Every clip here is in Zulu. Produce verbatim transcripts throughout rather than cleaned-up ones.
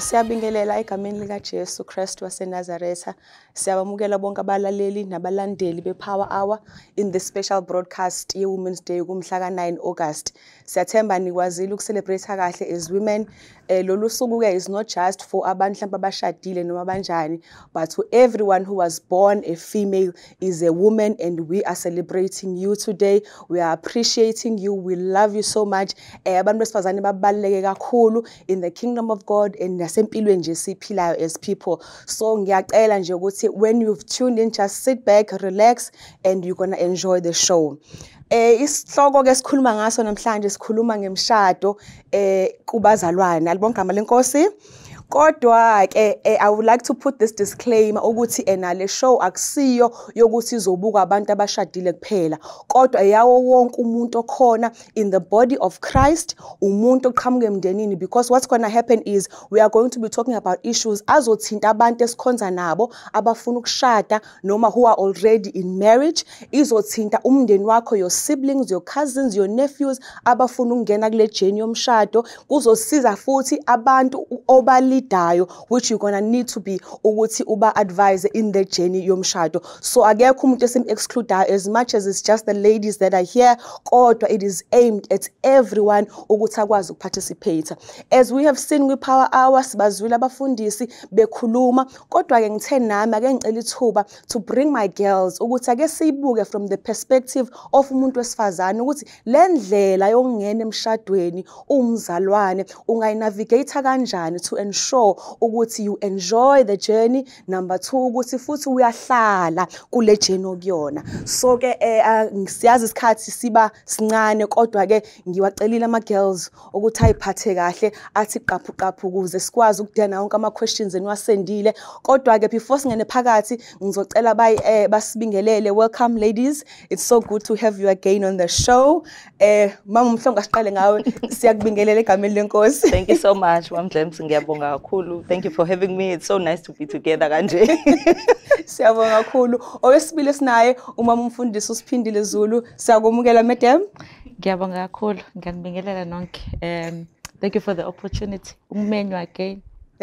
Siyabingelela egameni lika Jesu Kristu waseNazaretha. Siyabamukela bonke abalaleli nabalandeli bePower Hour in this special broadcast ye Women's Day kumhla ka nine August. Siyathemba nikwazile ukucelebrate kahle as women. Eh lolu suku ke is not just for abantu mhlawumbe abashadile noma banjani, but to everyone who was born a female is a woman, and we are celebrating you today. We are appreciating you. We love you so much. Eh abantu besifazane babaluleke kakhulu in the kingdom of God and nasempilweni nje siphilayo as people. So ngiyacela nje ukuthi when you've tuned in, just sit back, relax, and you're gonna enjoy the show. Eh isihloko ke sikhuluma ngaso namhlanje sikhuluma ngemshado eh kubazalwane. Alibonke igama lenkosi. Kodwa ke I would like to put this disclaimer ukuthi ena le show akusiyo yokuthi izobuka abantu abashadile kuphela, kodwa yawo wonke umuntu okhona in the body of Christ, umuntu oqhamuke emndenini, because what's going to happen is we are going to be talking about issues azothinta abantu esikhonza nabo abafuna ukushada noma who are already in marriage. Izothinta umndeni wakho, your siblings, your cousins, your nephews abafuna ukungena kule journey yomshado. Kuzosiza futhi abantu obali dayo, which you're gonna need to be ukuthi uba advisor in the journey yomshado. So akekho umuntu esim exclude as much as it's just the ladies that are here, kodwa it is aimed at everyone ukuthi akwazi ukuparticipate. As we have seen with Power Hour, sibazwile abafundisi bekhuluma, kodwa ke ngithe nami ake ngicela ithuba to bring my girls ukuthi ake siyibuke from the perspective of umuntu wesifazane ukuthi le ndlela yokungena emshadweni umzalwane ungayinavigate kanjani to ensure ukuthi you enjoy the journey. Number two, ukuthi futhi uyahlala kule journey okuyona. So ke ngisiyazi isikhathi siba sincane, kodwa ke ngiwacelile ama girls ukuthi ayiphathe kahle, athi qaphu qaphu ukuze sikwazi ukudena wonke ama questions eniwasendile. Kodwa ke before singene phakathi ngizocela bayi basibingelele. Welcome ladies, it's so good to have you again on the show. Eh mama Mhlongo asiqale ngawe, siyakubingelela egameni lenkosi. Thank you so much Mama James, ngiyabonga kakhulu. Thank you for having me. It's so nice to be together kanje. Siyabonga kakhulu. Owesibili sinaye umama umfundisi uSiphindile Zulu. Siyakumukela madam. Ngiyabonga kakhulu, ngiyanibingelela nonke. Um thank you for the opportunity. Umenywa again.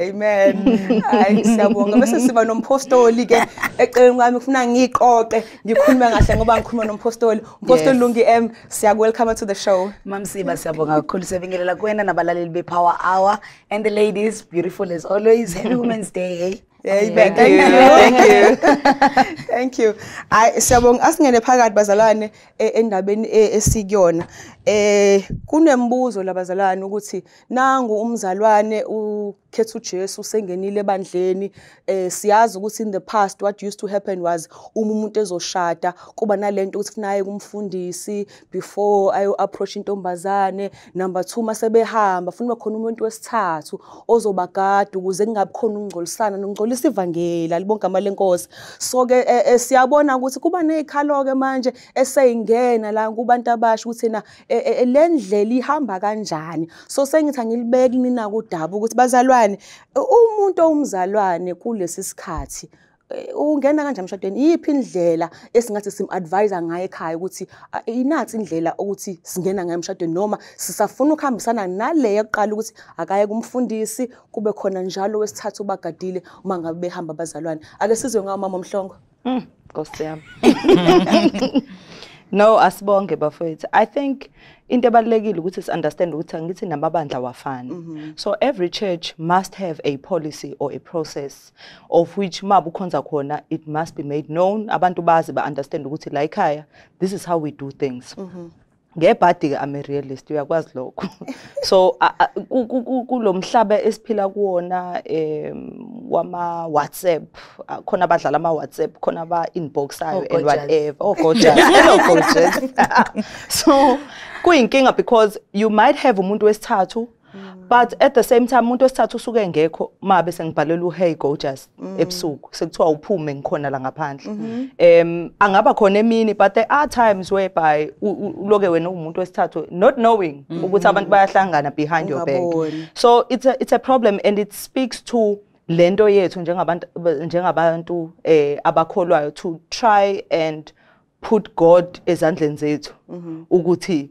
Amen. Hayi siyabonga. Bese siba nompostoli ke eceleni kwami ufuna ngiqoqe ngikhuluma kahle ngoba ngikhuluma nompostoli. Umpostoli Lungi M, siyakwelcome to the show. Mamsiba siyabonga kakhulu, siyabingelela kuwena nabalaleli bePower Hour, and the ladies, beautiful as always. Happy Women's Day. Amen. Thank you. Thank you. Thank you. I siyabonga asingene phakathi bazalwane endabeni esikuyona. Eh kunembuzo labazalwane ukuthi nangu umzalwane ukhetha uJesu usengenile ebandleni. Eh siyazi ukuthi in the past what used to happen was uma umuntu ezoshada kuba nalento ukuthi kunaye kumfundisi before ayo approach intombazane. Number two, masebehamba funa khona umuntu wesithathu ozobagada ukuze kungabi khona ungcolisana nongcolisa ivangeli. Alibonke igama lenkosi. So ke siyabona ukuthi kuba nezikhalo ke manje eseyingena la kubantu abasha ukuthi na le ndlela ihamba kanjani. So sengithi angilibeke nina kudaba ukuthi bazalwane umuntu omzalwane kulesi sikhathi ungena kanjani emshadweni, yiphi indlela esingathi sim advisor ngaye ekhaya ukuthi inathi indlela ukuthi singena ngayo emshadweni noma sisafuna ukuhambisana nale yokuqala ukuthi akaye kumfundisi kube khona njalo wesithathu bagadile uma ngabe behamba abazalwane. Ake sizwe ngawo mama Mhlongo. Mm, Nkosi yami. No, asibonge bafethu. I think into ebalekile ukuthi si understand ukuthi ngithi namabandla wafana. So every church must have a policy or a process of which mabu khonza khona it must be made known. Abantu bazi ba understand ukuthi la ekhaya this is how we do things. Ngebhadi ke I'm a realist, uyakwazi lokho. So kulomhlaba esiphila kuona em wama WhatsApp, khona abadlala ama WhatsApp, khona aba inboxayo and whatever. Oh gorgeous. Hello gorgeous. So kuyinkinga because you might have umuntu wesithathu, but at the same time umuntu wesithathu usuke engekho mabe sengibhalela uHey Gorgeous ebusuku sekuthiwa uphume ngikhona la ngaphandle. Em angaba khona emini, but there are times whereby uloke wena umuntu wesithathu not knowing ukuthi abantu bayahlangana behind your back. So it's a it's a problem, and it speaks to lento yethu njengabantu njengabantu eh abakholwayo to try and put God ezandleni zethu ukuthi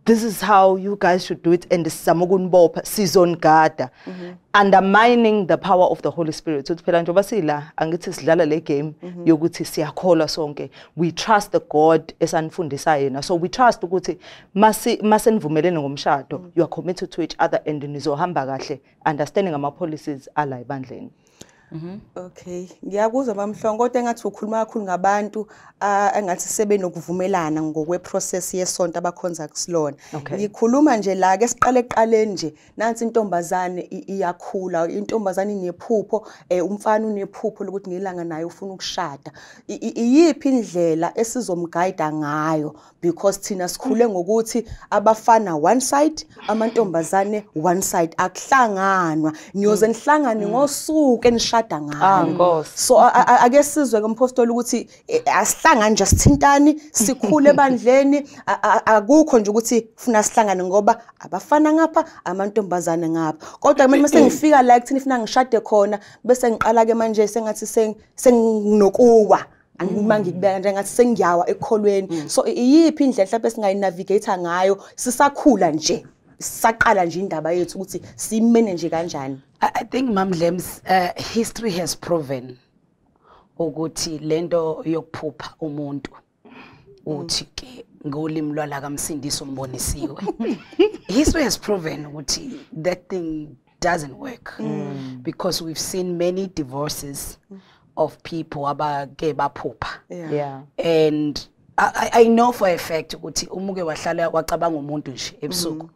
this is how you guys should do it, and sizamokunibopha sizongada, undermining the power of the Holy Spirit. So phela njengoba sila angithi sidlala le game yokuthi siyakholwa sonke, we trust the God esanifundisa yena, so we trust ukuthi mase masenivumelene ngomshado, you are committed to each other and nizohamba kahle, understanding ama policies ala ebandleni. Mhm. Okay. Ngiyakuzwa bamhlongo kodwa engathi ukhuluma kakhulu ngabantu engathi sebenokuvumelana ngokwe process yesonto abakhonza kusilona. Ngikhuluma nje la ke siqale eqaleni nje nansi intombazane iyakhula, intombazane inephupho, umfana unephupho lokuthi ngilanga naye ufuna ukushada. Iyiphi indlela esizomguide ngayo, because thina sikhule ngokuthi abafana one side, amantombazane one side, akuhlanganwa. Niyoze nihlangane ngosuku enishada ngalo. So ake sizwe kompostoli ukuthi asihlangane nje sithintani sikhule ebandleni, akukho nje ukuthi ufuna sihlangane ngoba abafana ngapha amantombazane ngapha. Kodwa kumele mase ngifika la kuthini ufuna ngishade khona bese ngiqala ke manje sengathi senginokuwa. Angima ngikubeka nje ngathi sengiyawa ekholweni. So iyiphi indlela mhlawumbe singayinavigate ngayo sisakhula nje, sisaqala nje indaba yethu ukuthi simene nje kanjani? I think Mamdlems, uh, history has proven ukuthi lento yokuphupha umuntu uthi ke ngolimi lwala kamsindiso mbonisiwe. History has proven ukuthi that thing doesn't work mm. because we've seen many divorces mm. of people abake baphupha. Yeah. yeah. And I, I know for a fact ukuthi umuke wahlala wacabanga umuntu nje ebusuku.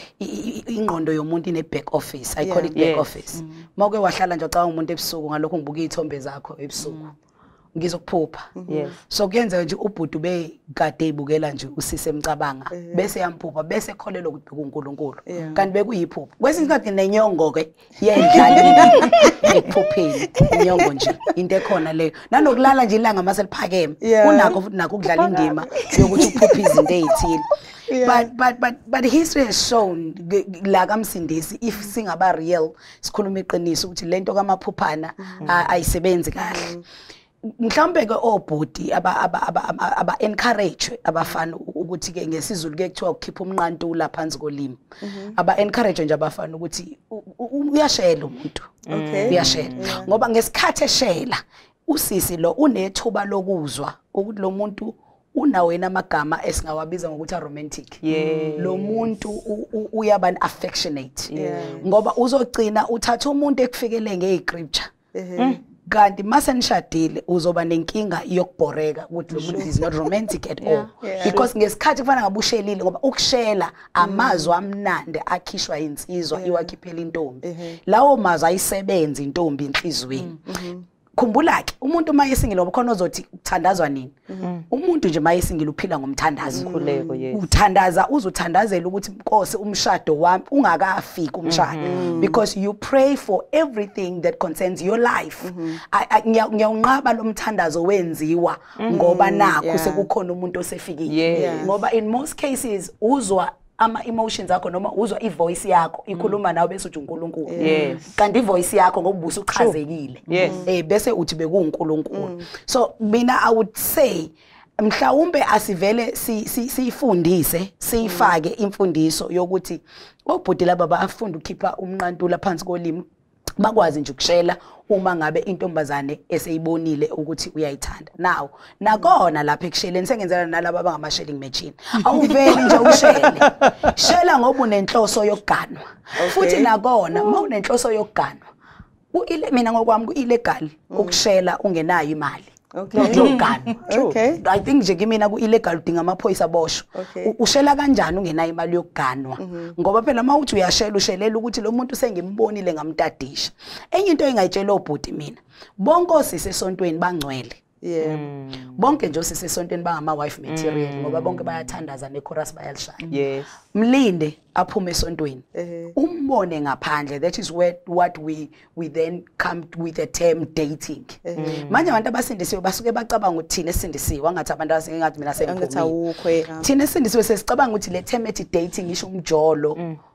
Ingqondo yomuntu ine back office. I call it back office. Mawuke wahlala nje wacabanga umuntu ebusuku ngalokho ngibuka izithombe zakho ebusuku. Ngizokuphupha. Yes. So kuyenza nje ubhuti ube kade ibukela nje usise emcabanga bese yamphupha bese kholelwa ukuthi kuNkulunkulu. Kanti bekuyiphupha. Kwesinye isikhathi nenyongo ke yendlala ekuphupheni. Inyongo nje into ekhona leyo. Nanokulala nje ilanga mase liphakeme. Unakho futhi nakho ukudlala indima yokuthi uphuphe izinto ezithile. But but but but history has shown la kamsindisi if singaba real sikhuluma iqiniso ukuthi lento kamaphuphana ayisebenzi kahle. Mhlambe ke obhudi aba aba aba aba encourage abafana ukuthi ke ngesizulu ke kuthiwa ukukhipha umnqantu la phansi kolimi. Aba encourage nje abafana ukuthi uyashela umuntu. Okay. Uyashela. Ngoba ngesikhathi eshela usisi lo unethuba lokuzwa ukuthi lo muntu unawena amagama esingawabiza ngokuthi romantic. Yeah. Lo muntu uyaba affectionate. Yeah. Ngoba uzogcina uthatha umuntu ekufikele ngeScripture. Mhm. Kanti mase nishadile uzoba nenkinga yokubhoreka ukuthi lo muntu is not romantic at all. Yeah. Yeah. Because ngesikhathi kufanele ngabe ushelile ngoba ukushela amazwi amnandi akhishwa insizwa iwakhiphela intombi. Lawo mazwi ayisebenza intombi enhlizweni. Khumbula ke umuntu mayesingile ngoba khona ozothi uthandazwa nini. Umuntu nje mayesingile uphila ngomthandazo. Khuleko yes. Uthandaza uzothandazela ukuthi Nkosi umshado wami ungakafika umshado because you pray for everything that concerns your life. Ngiyawunqaba lo mthandazo wenziwa ngoba nakho sekukhona umuntu osefikile. Ngoba in most cases uzwa ama emotions akho noma uzwa ivoice yakho ikhuluma nawe bese uthi uNkulunkulu. Yes. Kanti ivoice yakho ngokubusa uchazekile. Yes. Eh bese uthi bekuNkulunkulu. So mina I would say mhlawumbe asivele sifundise sifake imfundiso yokuthi obhudi laba bafunda ukukhipha umnqantula phansi kolimi bakwazi nje ukushela uma ngabe intombazane eseyibonile ukuthi uyayithanda. Now nakona lapha ekusheleni sengenzela nalabo abangamashelling machine. Awuveli nje ushele. Shela ngoba unenhloso yokuganwa. Futhi nakona uma unenhloso yokuganwa uile mina ngokwami ku-illegal ukushela ungenayo imali. Okay. Okay. I think nje kimina ku illegal udinga amaphoyisa boshwe. Ushela kanjani ungenayo imali yokuganwa? Ngoba phela mawuthi uyashela ushelela ukuthi lo muntu sengimbonile ngamtadisha. Enye into engayitshela obhudi mina, bonke osisi esontweni bangcwele. Yeah. Bonke nje osisi esontweni bangama wife material ngoba bonke bayathandaza nechorus bayalishaya. Yes. Mlinde aphume esontweni. Umbone ngaphandle, that is where what we we then come with the term dating. Manje abantu abasindisiwe basuke bacabanga ukuthi thina esindisiwe angathi abantu asengathi mina sengiphume. Thina esindisiwe sesicabanga ukuthi le term ethi dating isho umjolo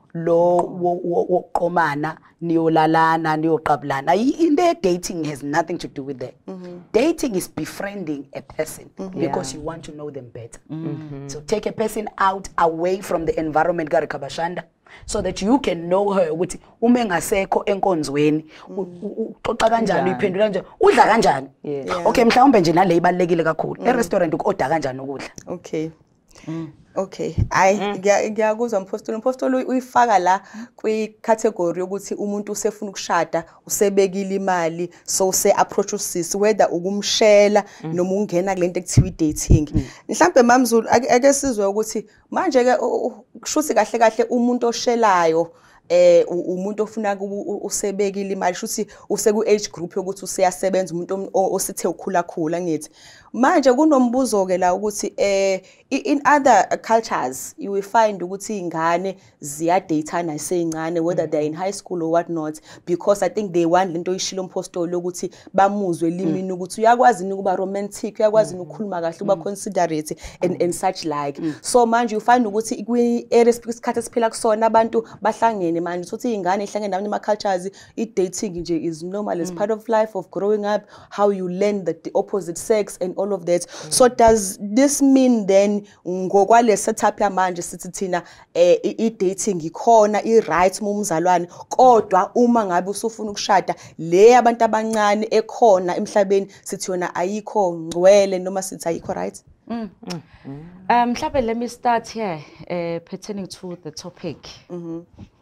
lo woqomana niyolalana niyoqabulana. In there, dating has nothing to do with that. Mm-hmm. Dating is befriending a person mm-hmm. because yeah. you want to know them better. Mm-hmm. So take a person out away from the environment garikabashanda so that you can know her ukuthi uma engasekho enkonzweni uxoxa kanjani uyiphendula kanjani udla kanjani. Okay, mhlawumbe nje nale ibalekile kakhulu. E restaurant ukodha kanjani ukudla. Okay. Mm. Okay, I ngiyakuzwa Mpostoli. Mpostoli uyifaka la kwi category ukuthi umuntu usefuna ukushada, usebekile imali, so se approach usisi whether ukumshela noma ungena kulento ekuthiwa dating. Mhlambe mamzulu ake sizwe ukuthi manje ke kushuthi kahle kahle umuntu oshelayo eh umuntu ofuna usebekile imali shuthi useku age group yokuthi useyasebenza umuntu osithe ukhula khula ngithi manje kunombuzo ke la ukuthi eh in other cultures you will find ukuthi ingane ziya dateana iseyincane whether they're in high school or what not because I think they want lento ishilo Mpostoli ukuthi bamuzwe limini ukuthi uyakwazi ukuba romantic uyakwazi ukukhuluma kahle uba considerate and and such like so manje you find ukuthi kwi areas isikhathi esiphila kusona abantu bahlangene manje ukuthi ingane ihlangene namanye ama cultures I dating nje is normal as part of life of growing up how you learn that the opposite sex and all of that mm. So does this mean then ngokwale setup yamanje sithi thina eh I dating ikhona I right mumzalwane kodwa uma ngabe usufuna ukushada le abantu abancane ekhona emhlabeni sithi yona ayikho ngcwele noma sithi ayikho right? Mm. Mm. Um mhlawumbe let me start here uh, pertaining to the topic. Mm-hmm.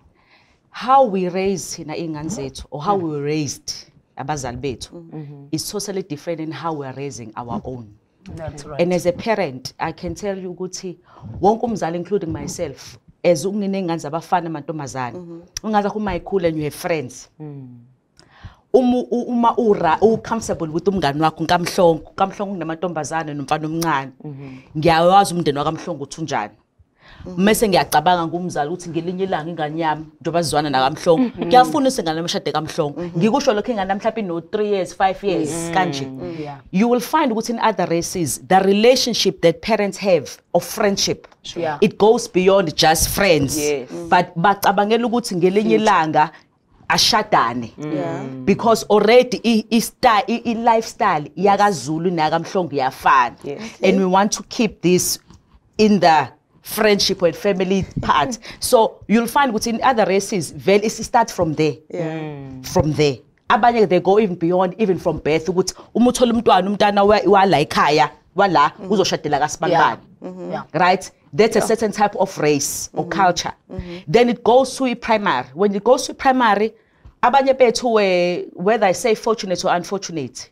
How we raise thina ingane zethu or how we were raised abazali bethu mm-hmm. is totally different in how we are raising our own. That's right. And as a parent I can tell you ukuthi wonke umzali including myself as ungine ingane zabafana amantombazane ungaza kuma ikhule and you have friends uma uma ura u comfortable with umngane wakho nkamhlongo kamhlongo namantombazane nomfana omncane ngiyawazi umndeni wakamhlongo uthi unjani mase ngiyacabanga ngumzali ukuthi ngelinye ilanga ingane yami ndobazwana nakamhlongo ngiyafuna usengane amashade kamhlongo ngikusho lokho ingane mhlawumbe no three years five years kanje you will find ukuthi in other races the relationship that parents have of friendship yeah. It goes beyond just friends yes. But bacabangela ukuthi ngelinye ilanga ashadane yeah. Because already i, i, style, i, i lifestyle yakaZulu nakamhlongo yafana yes. And we want to keep this in the friendship and family part. So you'll find within other races, well, it starts from there. Yeah. Mm. From there. Abanye they go even beyond, even from birth. Ukuthi umuthola umntwana umntana wala ekhaya wala uzoshadela kaSibandana. Right? That's yeah. a certain type of race or mm-hmm. culture. Mm-hmm. Then it goes to primary. When it goes to primary, abanye bethu whether I say fortunate or unfortunate.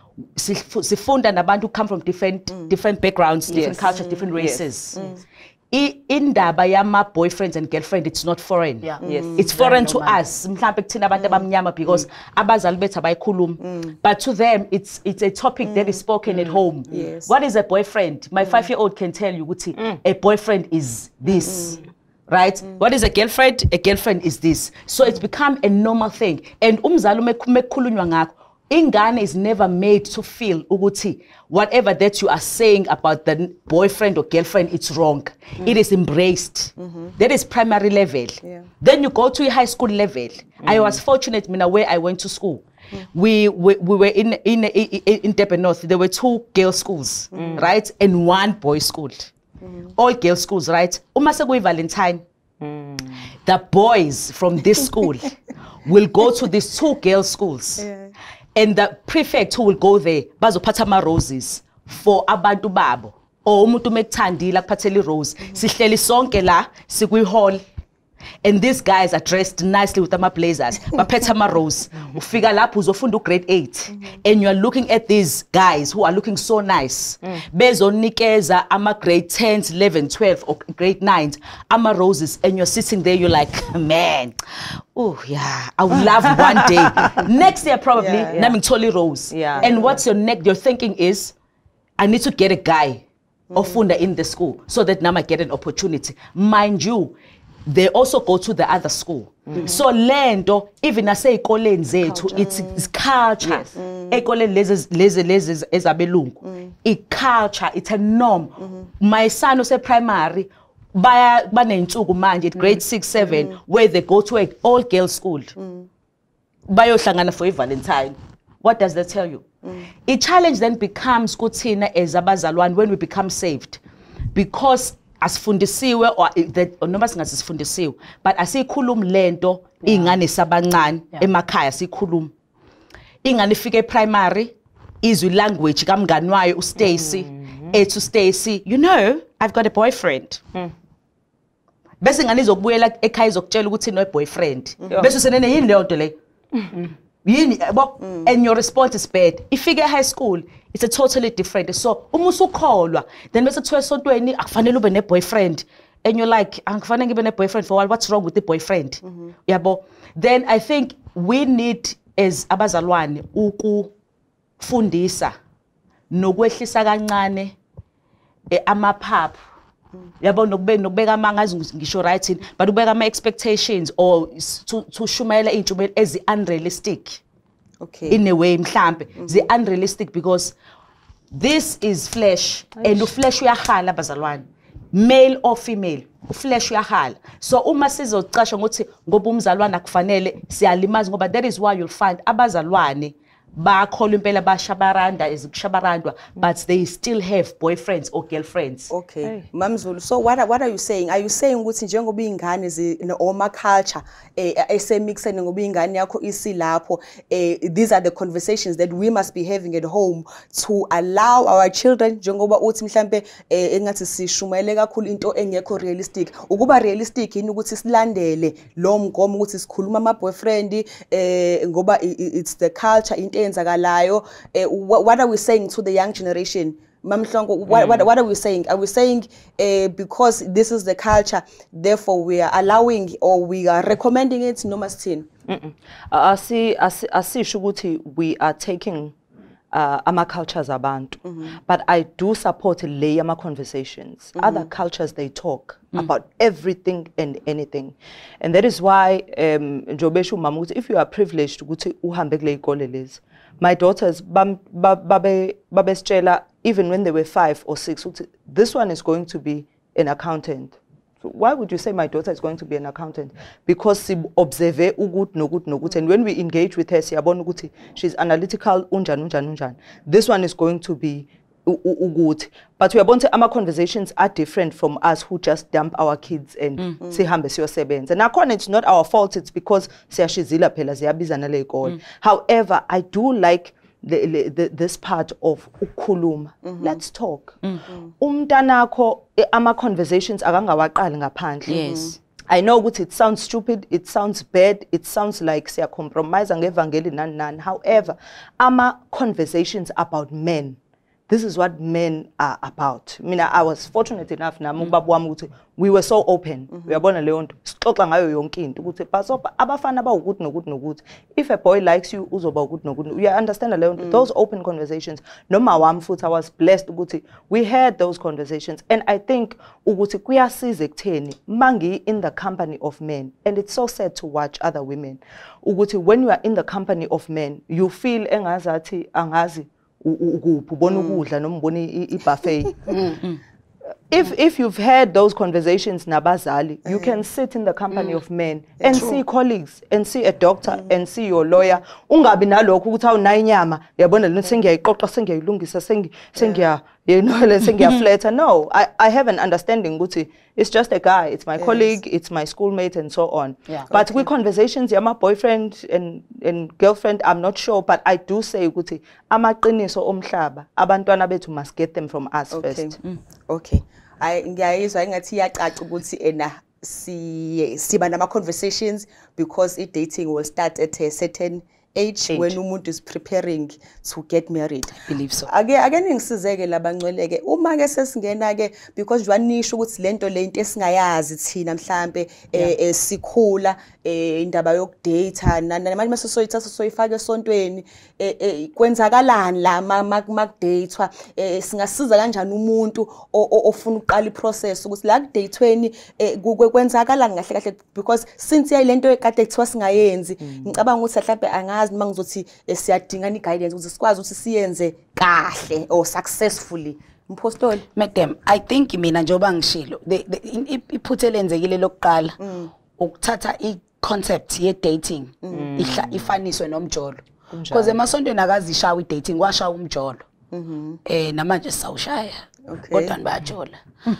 Sifunda nabantu who come from different mm. different backgrounds, different yes. cultures, different races. Yes. Mm. Indaba yama boyfriends and girlfriend it's not foreign. Yeah. Yes. It's foreign to us. Mhlawumbe kuthina abantu abamnyama because abazali bethu abayikhuluma. But to them it's it's a topic mm. that is spoken mm. at home. Yes. What is a boyfriend? My mm. five-year-old can tell you ukuthi mm. a boyfriend is this. Mm. Right? Mm. What is a girlfriend? A girlfriend is this. So it's become a normal thing. And umzali mekhulunywa ngakho ingane is never made to feel ukuthi whatever that you are saying about the boyfriend or girlfriend it's wrong. Mm. It is embraced. Mm-hmm. That is primary level. Yeah. Then you go to a high school level. Mm. I was fortunate in a way I went to school. Mm. We, we we were in in in, in Durban North. There were two girls schools, mm. right, and one boys school. Mm. All girls schools, right? Uma sekuyi Valentine. Mm. The boys from this school will go to these two girls schools. Yeah. And the prefect who will go there, bazophatha ama roses for abantu babo. Or umuntu mekuthandile akuphathele rose. Sihleli sonke la sikwi hall. And these guys are dressed nicely with ama blazers. Baphethe ama rose. Ufika lapho uzofunda grade eight. And you are looking at these guys who are looking so nice. Bezonikeza ama grade tens, eleven, twelve or grade nines ama roses and you're sitting there you're like, man. Oh yeah, I would love one day. Next year probably, yeah, yeah. Namingtoli rose. Yeah. And what's your next? Your thinking is, I need to get a guy mm. or funda in the school so that now I get an opportunity. Mind you, they also go to the other school. Mm. So lento, even I say ikoleni zethu, it's, it's culture. Ekoleni lezi lezi lezi ezabelungu. I culture, it's a norm. Mm-hmm. My son who say primary. baya baneyinsuku manje at grade six seven mm. where they go to an all girls school mm. bayohlangana for Valentine. What does that tell you? Mm. A challenge then becomes kuthina as abazalwane when we become saved, because asifundisiwe or that noma singathi sifundisiwe but asikhulumi lento ingane sabancane emakhaya sikhuluma. Ingane ifike primary izwi language kamngani wayo uStacy ethi uStacy, you know, I've got a boyfriend. Mm. Bese ingane izokubuyela ekhaya izokutshela ukuthi no boyfriend. Bese usenene yini leyo nto le? Yini yabo, and your response is bad. Ifike high school, it's a totally different. So uma usukholwa then bese kuthiwa esontweni akufanele ube ne boyfriend and you're like akufanele ngibe ne boyfriend for what? What's wrong with the boyfriend? Yabo. Then I think we need as abazalwane ukufundisa nokwehlisa kancane amaphaphu. Yabo nokube nokubeka amangazi ngisho right but ubeka ama expectations or to to shumela intshumayelo ezi unrealistic. Okay. In a way mhlambe zi unrealistic because this is flesh and uflesh uyahala abazalwane, male or female, uflesh uyahala. So uma sizocasha ngokuthi ngoba umzalwane akufanele siyalimaza ngoba that is why you'll find abazalwane bakholwa impela bashabaranda ezikushabarandwa but they still have boyfriends or girlfriends. Okay. Hey. Mamzulu, so what are, what are you saying? Are you saying ukuthi njengoba ingane zi oma culture eh esemixene ngoba ingane yakho isilapho eh these are the conversations that we must be having at home to allow our children njengoba uthi mhlambe eh engathi sishumayele kakhulu into engekho realistic ukuba realistic yini ukuthi silandele lo mgomo ukuthi sikhuluma ama boyfriend eh ngoba it's the culture into enzakalayo. Uh, what, what are we saying to the young generation? Mamhlongo, what, mm. what, what are we saying? Are we saying uh, because this is the culture, therefore we are allowing or we are recommending it? No mastin. I see. I see. I see. Shuguti, we are taking uh, ama cultures abantu, mm-hmm. but I do support lay ama conversations. Mm-hmm. Other cultures they talk mm. about everything and anything, and that is why um, Jobeshu Mamuti, if you are privileged to go to uhambe kule ikole lezi. My daughters, babe, babe, even when they were five or six, this one is going to be an accountant. So why would you say my daughter is going to be an accountant? Because she observe ugut no good no good, and when we engage with her, she's analytical. Unjan unjan unjan. This one is going to be ugut. But we are going to our conversations are different from us who just dump our kids and say hambe siyosebenza. And now it's not our fault. It's because siyashizila phela ziyabizana le ikole. However, I do like the, the, this part of ukhuluma. Mm-hmm. Let's talk. Umntanakho ama conversations akangawaqali ngaphandle. Yes. I know what it sounds stupid, it sounds bad, it sounds like siya compromise ngevangeli nan nan. However, ama conversations about men. This is what men are about. I mean, I was fortunate enough na mubaba wami ukuthi we were so open. Uyabona leyo nto. Sixoxa ngayo yonke into ukuthi basopa abafana ba ukuthi nokuthi nokuthi. If a boy likes you uzoba ukuthi nokuthi. You understand leyo nto. Those open conversations. Noma wami futhi I was blessed ukuthi we had those conversations, and I think ukuthi kuyasiza ekutheni mangi in the company of men, and it's so sad to watch other women. Ukuthi when you are in the company of men, you feel engazathi angazi mm. If if you've had those conversations nabazali, you can sit in the company mm. of men and True. see colleagues and see a doctor mm. and see your lawyer. Ungabi nalokho ukuthi awunayo inyama yabona lento sengiyayiqoqa sengiyayilungisa sengi sengiya you know sengiyaflatter. No, I I have an understanding ukuthi it's just a guy, it's my yes. colleague, it's my schoolmate and so on. Yeah. But okay. with conversations yeah, my boyfriend and and girlfriend, I'm not sure, but I do say ukuthi amaqiniso omhlaba abantwana bethu must get them from us okay. first. Mm. Okay. I ngiyayizwa engathi iyacaca ukuthi ena si siba nama conversations because I dating will start at a certain age Eight. when umuntu is preparing to get married. I believe so. Ake ake ningisizeke labangcweleke uma ke sesingena ke because jwanisho ukuthi lento lento esingayazi thina mhlambe sikhula indaba yokudate nana manje mase soyithatha soyifaka esontweni kwenzakalani la makudatewa singasiza kanjani umuntu ofuna uqala iprocess ukuthi la kudateweni kwenzakalani kahle kahle because since yayilento ekade kuthiwa singayenzi ngicabanga ukuthi mhlambe angazi noma ngizothi siyadinga ni guidance ukuthi sikwazi ukuthi siyenze kahle or successfully Mpostoli. Madam, I think mina njoba ngishilo the iphuthe lenzekile lokuqala ukuthatha I concept ye dating ihla ifaniswe nomjolo because emasontweni akazishawa I dating kwashawa umjolo eh namanje sawushaya kodwa bayajola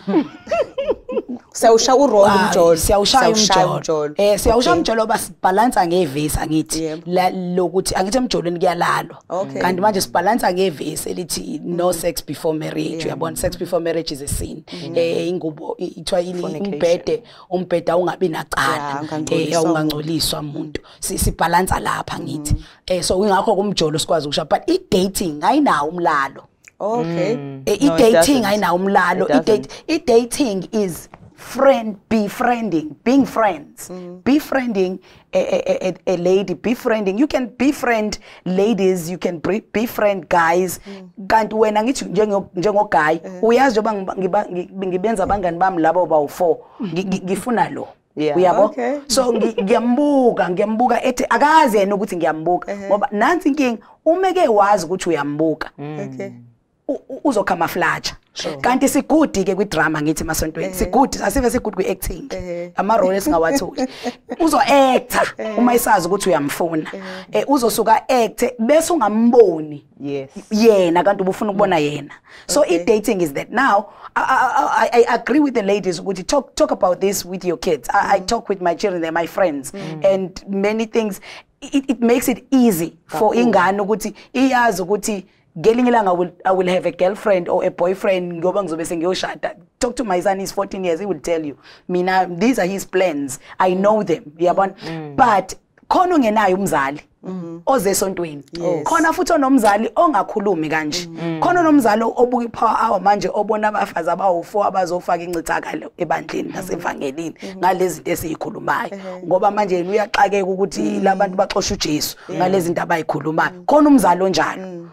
siyawushaya uwrong umjolo siyawushaya umjolo eh siyawushaya umjolo basibhalansa ngevesi angithi lokuthi angithi emjolweni kuyalalwa kanti manje sibhalansa ngevesi elithi no sex before marriage uyabona sex before marriage is a sin eh ingubo ithwa yini umbhede umbhede ungabi nacala eh ungangcoliswa umuntu sibhalansa lapha ngithi eh so ingakho kumjolo sikwazi ukusha but I dating ayinawo umlalo. Okay. Mm. I no, dating ayinawo umlalo. I date I dating is friend befriending, being friends. Mm. Befriending a, a, a, a lady, befriending. You can befriend ladies, you can befriend guys. Kanti wena ngithi njengo njengo guy, uyazi njoba ngibenza abangani bami labo ba u four. Ngifuna lo. Yeah. Uyabo? Okay. So ngiyambuka, ngiyambuka ethi akazi yena ukuthi ngiyambuka ngoba nansi inkingi umeke wazi ukuthi uyambuka. Okay. Uzo camouflage kanti sigudi ke kwi drama ngithi masontweni sigudi asive sigudi kwi acting ama role esingawatholi uzo actor uma isazi ukuthi uyamfuna eh uzosuka act bese ungamboni yes yena kanti ubufuna ukubona yena so I dating is that now I, I, I, I agree with the ladies ukuthi talk talk about this with your kids I, I talk with my children, they're my friends and many things it, it makes it easy for ingane ukuthi iyazi ukuthi Gelinge langa will I will have a girlfriend or a boyfriend ngoba ngizobe sengiyoshada. Talk to my son, he's fourteen years, he will tell you. Mina these are his plans. I know them. Uyabona? But khona ungenayo umzali oze esontweni. Khona futhi onomzali ongakhulumi kanje. Khona nomzali obuka ipower hour manje obona abafazi abawu four abazofaka incithakalo ebandleni nasevangelini ngalezi zinto esiyikhulumayo. Ngoba manje yena uyaxakeka ukuthi labantu baxosha uJesu ngalezi zinto abayikhulumayo. Khona umzali onjalo.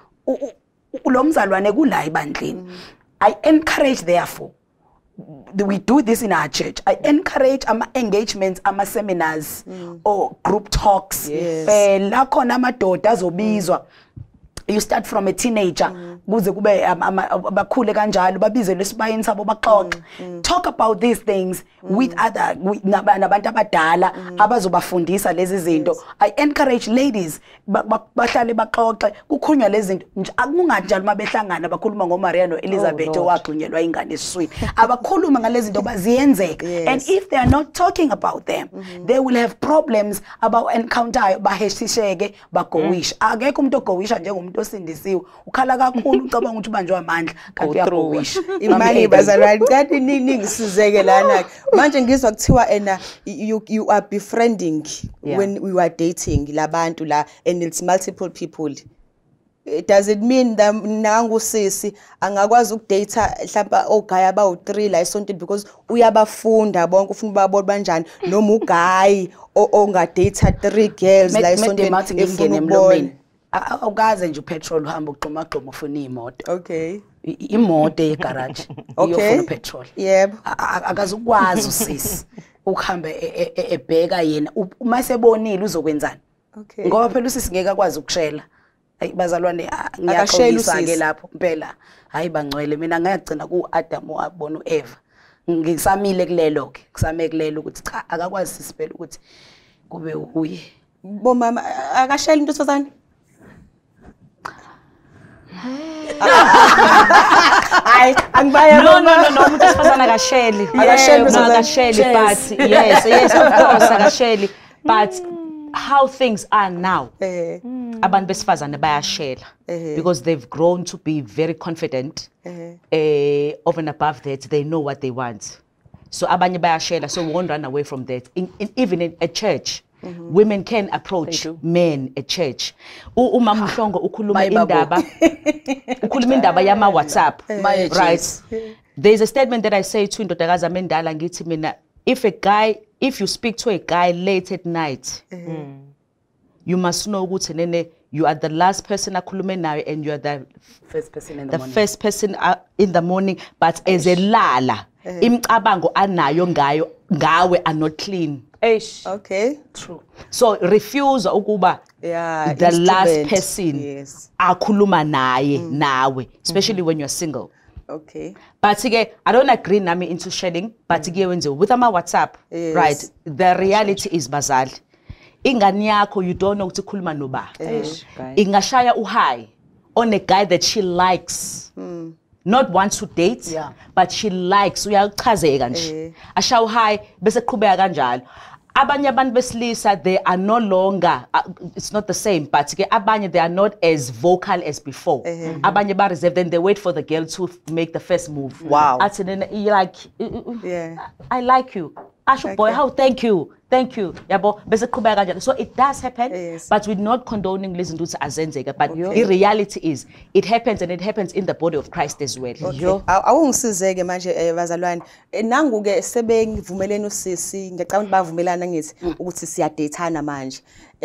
Lo mzalwane kula ibandleni. I encourage therefore we do this in our church. I encourage ama engagements, ama seminars or group talks. Eh la khona amadoda azobizwa. You start from a teenager kuze kube abakhule kanjalo babize lesibayeni sabo baxoxe. Talk about these things with other nabantu abadala abazobafundisa lezi zinto. I encourage ladies bahlale baxoxe kukhulunywa lezi zinto akunganjalo mabehlangana bakhuluma ngoMaria no Elizabeth owagxunyelwa ingane esiswini abakhuluma ngalezi zinto baziyenzeka and if they are not talking about them they will have problems about encounter baheshisheke bagowisha akekho umuntu ogowisha njengomuntu osindisiwe ukhala kakhulu ucabanga ukuthi banjwe amandla kanti uyagowisha imali bazalwane kanti nini ngisizeke lana manje ngizwa kuthiwa ena you you are befriending when we were dating labantu la and it's multiple people. Does it mean that nangu sisi angakwazi ukudate mhlawumbe ogaya ba u three la isonto because uyabafunda bonke ufuna babona banjani noma uguy ongadate three girls la isonto ngingene emlomeni awukaze nje upetrol uhamba uxhuma xhuma ufuna imoto. Okay. Imoto egarage iyofuna petrol. Yebo. Akazukwazi usisi ukuhamba ebheka yena uma sebonile uzokwenzani. Okay. Ngoba phela usisi ngeke akwazi ukushela. Hayi bazalwane ngiyaxolisa ke lapho impela hayi bangcwele mina ngiyagcina ku Adam wabona uEva ngisamile kulelo ke kusame kulelo ukuthi cha akakwazi sisibela ukuthi kube uye bo mama akashela into sozana Ay angibaya no no no no umuntu osifazana akasheli akasheli akasheli but yes yes of course akasheli but how things are now eh abantu besifazane bayashela because they've grown to be very confident eh over and above that they know what they want so abanye bayashela so we won't run away from that in, in, even in a church mm-hmm. women can approach men at church uma Mhlongo ukhuluma indaba ukhuluma indaba yama WhatsApp right there's a statement that I say to indodakazi amendala ngithi mina if a guy if you speak to a guy late at night mm. you must know ukuthi nene you are the last person akhulume nayo and you are the first person in the, the morning. first person uh, in the morning but as a lala imicabango anayo ngayo ngawe are not clean. Eish. Okay, true. So refuse ukuba yeah, the last person yes. akhuluma naye mm. nawe especially mm-hmm. when you're single. Okay. But again, I don't agree nami into shedding, but again wenziwe with ama WhatsApp, Yes. right? The reality is bazali. Ingane yakho you don't know ukuthi khuluma noba. Eish, guy. Ingashaya uhi on a guy that she likes. Not want to date, Yeah. but she likes. Uyachazeka nje. Asha uhi bese qhubeka kanjalo. Abanye abantu besilisa, they are no longer, uh, it's not the same, but ke abanye they are not as vocal as before. Abanye ba reserved, then they wait for the girl to make the first move. Wow. Athi then you like, Yeah. I like you. Asho boy, how thank you. Thank you. Yabo bese qhubeka kanjalo. So it does happen, Yes. but we're not condoning listen to azenzeka. But Okay. the reality is it happens, and it happens in the body of Christ as well. Okay. Aw- Awungisizeke manje eh, bazalwane. Eh, Nangu ke sebengivumelene usisi ngiyacabanga ukuthi bavumelana ngithi ukuthi siyadatana manje.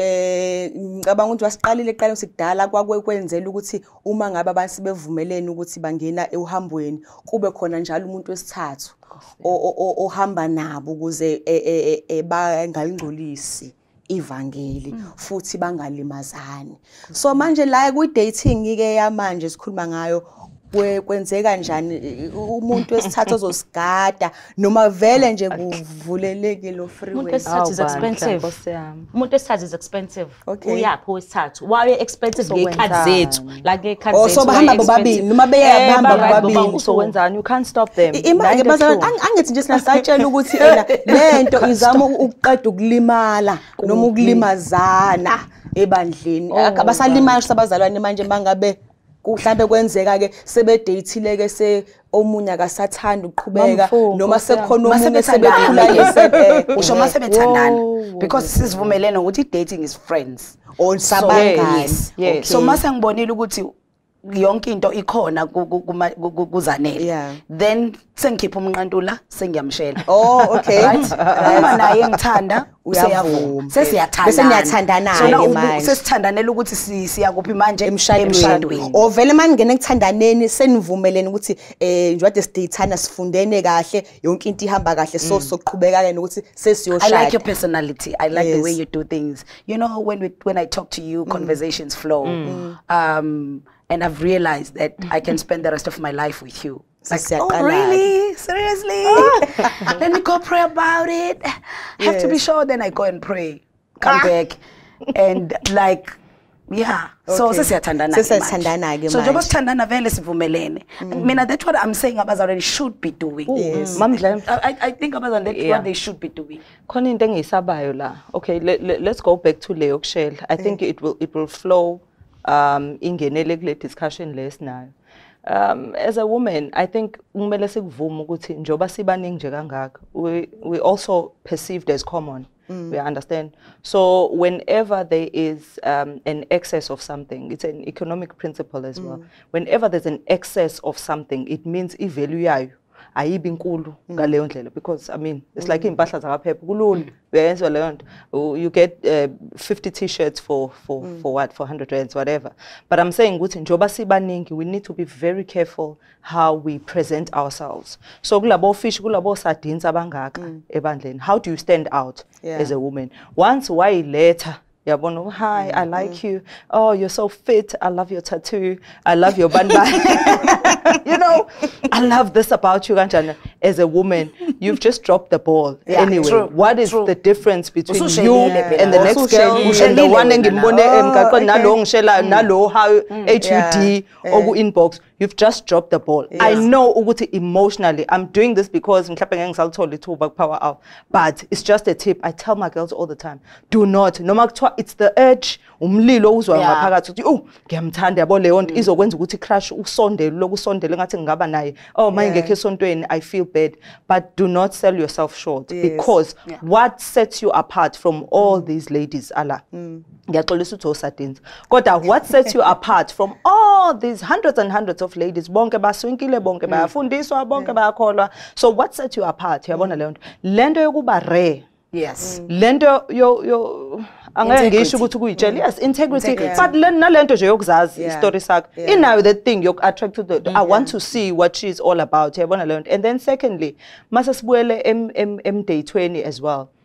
Eh ngicabanga ukuthi wasiqalile eqala sikudala kwakwekwenzela ukuthi uma ngabe abantu sibevumelene ukuthi bangena ehambweni kube khona njalo umuntu wesithathu o- o- ohamba nabo ukuze eh, eh, eh, bangalingcolisi ivangeli futhi bangalimazani. So manje la ku dating ke yamanje sikhuluma ngayo kwe- kwenzeka kanjani i- umuntu wesithathu ozosigada noma vele nje kuvuleleke lo Umuntu freeway. wesithathu is Awu, bandla, expensive. Nkosi yami. Umuntu wesithathu is expensive. Okay. Uyaphi wesithathu? Waye expensive ngekhathi Sokwenzani? zethu. La ngekhathi Oh, zethu. so bahamba waye bobabili, expensive. noma beya Eh, bahamba baba- bobabili. baba- Uzokwenzani? You can't stop them. Imake Nine to bazalwane two. ang- angithi nje sinasatshela ukuthi ena lento izama ukuqeda ukulimala noma ukulimazana ebandleni. Abasalimala sabazalwane manje bangabe kuhlambe kwenzeka ke sebedatile ke se omunye akasathanda ukuqhubeka Mamfu, noma Nkosi yami. sekhona Mase omunye bethandana. sebekhulalise Usho mase bethandana Whoa. because sisivumelene ukuthi dating is friends. on Yes, sabangani. yes. So mase ngibonile ukuthi yonke into ikhona ku- ku- kuma- ku- ku- kuzanele. Yeah. Then sengikhipha umnqantula sengiyamshela. Oh, okay. Right? Uma naye ngithanda Uyavuma. useyavuma. Sesiyathandana. Bese niyathandana-ke So now ubu- manje. sesithandanela ukuthi si- siya kuphi manje emshadweni o vele maningena ekuthandaneni senivumelene ukuthi eh njwade sidayithana sifundene kahle yonke into ihamba kahle so soqhubeka ke nokuthi I sesiyoshada. like your personality. I like the way Yes. you do things. You know, when we when I talk to you, conversations flow. Um, and I've realized that I can spend the rest of my life with you. Like, oh, Siyaqala-ke. really? Seriously? Let me go pray about it. Have to be Yes. sure. Then I go and pray. Come back. And like, yeah. So, Okay. sesiyathandana-ke Sesiyathandana-ke manje. So, manje. njengoba sithandana vele sivumelene. Mina, that's what I'm saying abazalwane should be doing. Yes. Mamdla, I, I- I think abazalwane, that's Yeah. what they should be doing. khona into engiyisabayo la. Okay, let, let, let's go back to Leo Shell. I think it will it will flow um ingenele kule discussion lesinayo. Um as a woman, I think kumele sikuvume ukuthi njoba sibaningi nje kangaka, we we also perceived as common. We understand. So whenever there is um, an excess of something, it's an economic principle as well. Whenever there's an excess of something, it means i-value yayo ayibi nkulu ngaleyo ndlela, because I mean it's like impahla zakaphepha kulula uyenza leyo nto. Oh, you get uh, fifty t-shirts for for for what, for one hundred rands, whatever. But I'm saying ukuthi njoba sibaningi, we need to be very careful how we present ourselves. So kulabo fish, kulabo sardines abangaka ebandleni, how do you stand out Yeah. as a woman? Once why later yabona, hi, I like you. Oh, you're so fit. I love your tattoo. I love your bun bun. You know, I love this about you, Kanjana. As a woman, you've just dropped the ball. Yeah, Anyway, true, what is true. the difference between Usushelile you phela. and the next girl Usushelile. and the one Ushelile engimbone wena. emgaqweni okay. nalo ngishela nalo how H U D Yeah, oku inbox? You've just dropped the ball. I know ukuthi emotionally I'm doing this because mhlawumbe ngeke ngisalithola ithuba kupower hour, but it's just a tip. I tell my girls all the time, do not, noma kuthiwa it's the urge, umlilo uzwa Yeah. ngaphakathi uthi oh ngiyamthanda yabo leyo nto izokwenza ukuthi crush usondele lokusondele ngathi ngaba naye, oh manje ngekho esontweni I feel bad. But do not sell yourself short, Yes. because what sets you apart from all these ladies ala ngiyaxolisa ukuthi osardines, kodwa what sets you apart from all these hundreds and hundreds of ladies, bonke baswinkile, bonke bayafundiswa, bonke bayakholwa. So what sets you apart? Yabona leyo nto, lento yokuba rare, Yes. lento yo yo angeke Integrity. ngisho ukuthi kuyitshela, yes, integrity, Integrity. but le nalento nje yokuzazi Yeah. istory sakho Yeah. inayo that thing yoku attract to the I want to see what she's all about. Yabona leyo nto. And then secondly, mase sibuyele em em em day twenty as well.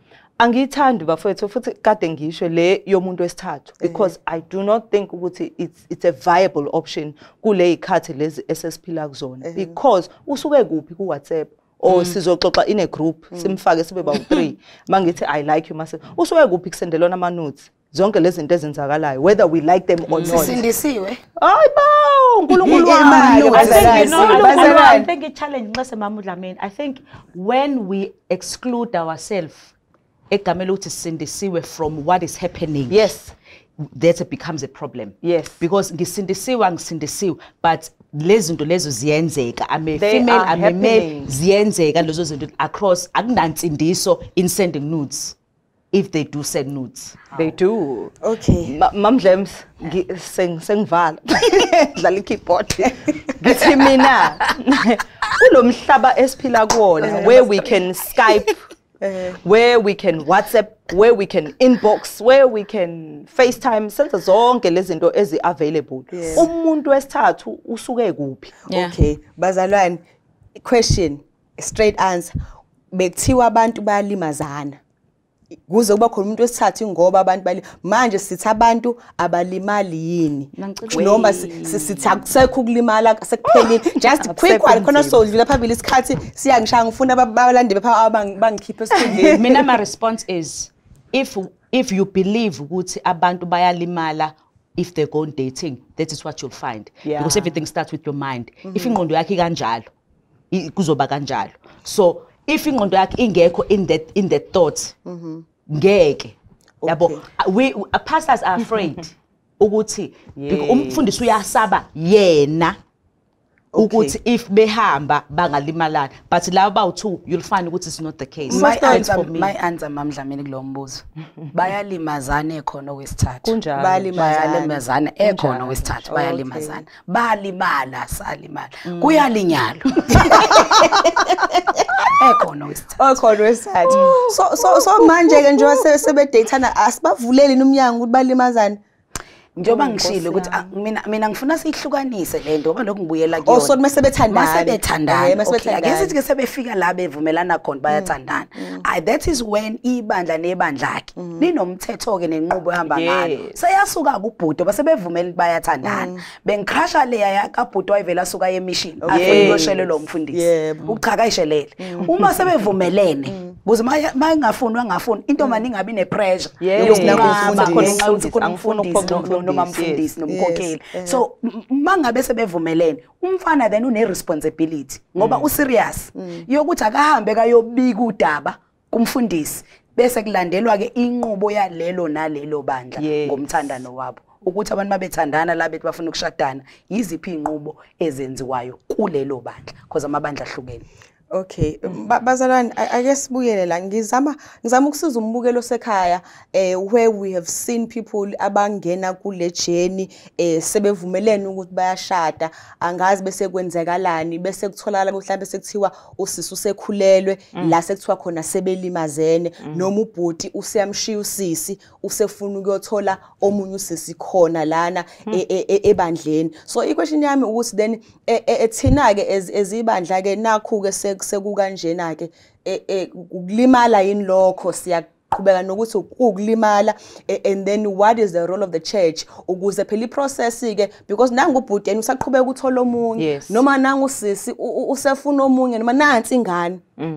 Angiyithandi bafowethu futhi kade ngisho le yomuntu wesithathu because I do not think ukuthi it's it's a viable option kule ikhathi lezi esesiphila kuzona because usuke kuphi ku WhatsApp or sizoxoxa in a group simfake sibe ba three mangithi I like you mase usuke kuphi kusendelona ama notes zonke lezi zinto ezenzakalayo whether we like them or not sisindisiwe hayibo uNkulunkulu I wami think you know I think it challenge nxa Mamudla mean I think when we exclude ourselves egamela ukuthi sisindisiwe from what is happening yes that it becomes a problem yes because ngisindisiwe ngisindisiwe but lezi zinto lezo ziyenzeka I'm a They female are I'm a male happening. ziyenzeka lezo zinto across akunansindiso in sending nudes if they do send nudes they do Okay. Mamdlems sing sengivala dlala ikeyboard ngithi mina kulomhlaba esiphila kuona where we can Skype where we can WhatsApp where we can inbox where we can FaceTime senza zonke lezi zinto ezi available umuntu wesithathu usuke kuphi Okay, bazalwane, question, straight answer. Bekuthiwa abantu bayalimazana. Kuze kuba khona umuntu wesithathu ngoba abantu bali manje sithi abantu abalimali yini noma sithi akusekho ukulimala sekuphelile just quick one khona sodlula phambili isikhathi siyangishaya ngifuna abalandeli bapha bangikhiphe esikhundleni. mina my response is if if you believe ukuthi abantu bayalimala if they go on dating that is what you'll find Yeah. because everything starts with your mind if ingqondo yakhe kanjalo i- kuzoba kanjalo so if ingqondo yakhe ingekho in that in the thought ngeke yabo we uh, pastors are afraid ukuthi because umfundisi uyasaba yena ukuthi if behamba bangalimalana but laba bawu two you'll find ukuthi it's not the case my That's answer for me. my answer Mamdlamini kulo mbuzo bayalimazana ekhona wesithathu kunjalo bayalimazana ekhona wesithathu bayalimazana balimala salimala kuyalinyalo ekhona wesithathu Okhona wesithathu. So so so manje ke njengoba sebe sebe dateana asibavuleli nomnyango ukuthi balimazane. njoba ngishilo ukuthi ah, mina mina ngifuna sihlukanise lento ngoba lokhu ngibuyela kuyona. Also mase bethandana. Mase bethandana. Mase Okay, ake sithi bethandana. ke sebefika la bevumelana khona bayathandana. Ah that is when ibandla nebandla lakhe linomthetho ke nenqubo ehamba ngalo. Yes. Sayasuka kubhudo base bevumela ukuthi bayathandana. Bengicrasha leya yakabhudo wayevela asuka emission. Afike uyoshelelwa umfundisi. Yebo. Ukuchakayishelele. Uma sebevumelene kuze mayingafuni wangafuni into manje ingabi ne pressure. Yes. Yokuthi khona Angifuni umfundisi ukuphonga noma umfundisi, umfundisi yes. nomkhokheli Yes, so mangabe sebevumelene umfana then une responsibility ngoba u serious yokuthi akahambe kayobika udaba kumfundisi bese kulandelwa ke inqubo yalelo nalelo bandla Yes. ngomthandano wabo ukuthi abantu mabethandana la bethi bafuna ukushadana yiziphi inqubo ezenziwayo kulelo bandla because amabandla ahlukene. Okay, Ba- bazalwane ake sibuyele la ngizama ngizama ukusiza umbukelo sekhaya eh where we have seen people abangena kule journey eh sebevumelene ukuthi bayashada angazi bese kwenzekalani bese kutholakala mhlawumbe sekuthiwa usisi usekhulelwe la sekuthiwa khona sebelimazene noma ubhuti useyamshiya usisi usefuna ukuyothola omunye usisi khona lana e- e- e- ebandleni so iquestion yami ukuthi then e- e- ethina ke ezibandla ke nakhu ke sekukanjena ke ukulimala yini lokho siyaqhubeka nokuthi ukulimala and then what is the role of the church ukuze phela iprocess ke because nangu ubhuti yena usaqhubeka uthola omunye Yes. noma nangu usisi u- usefuna omunye noma nansi ingane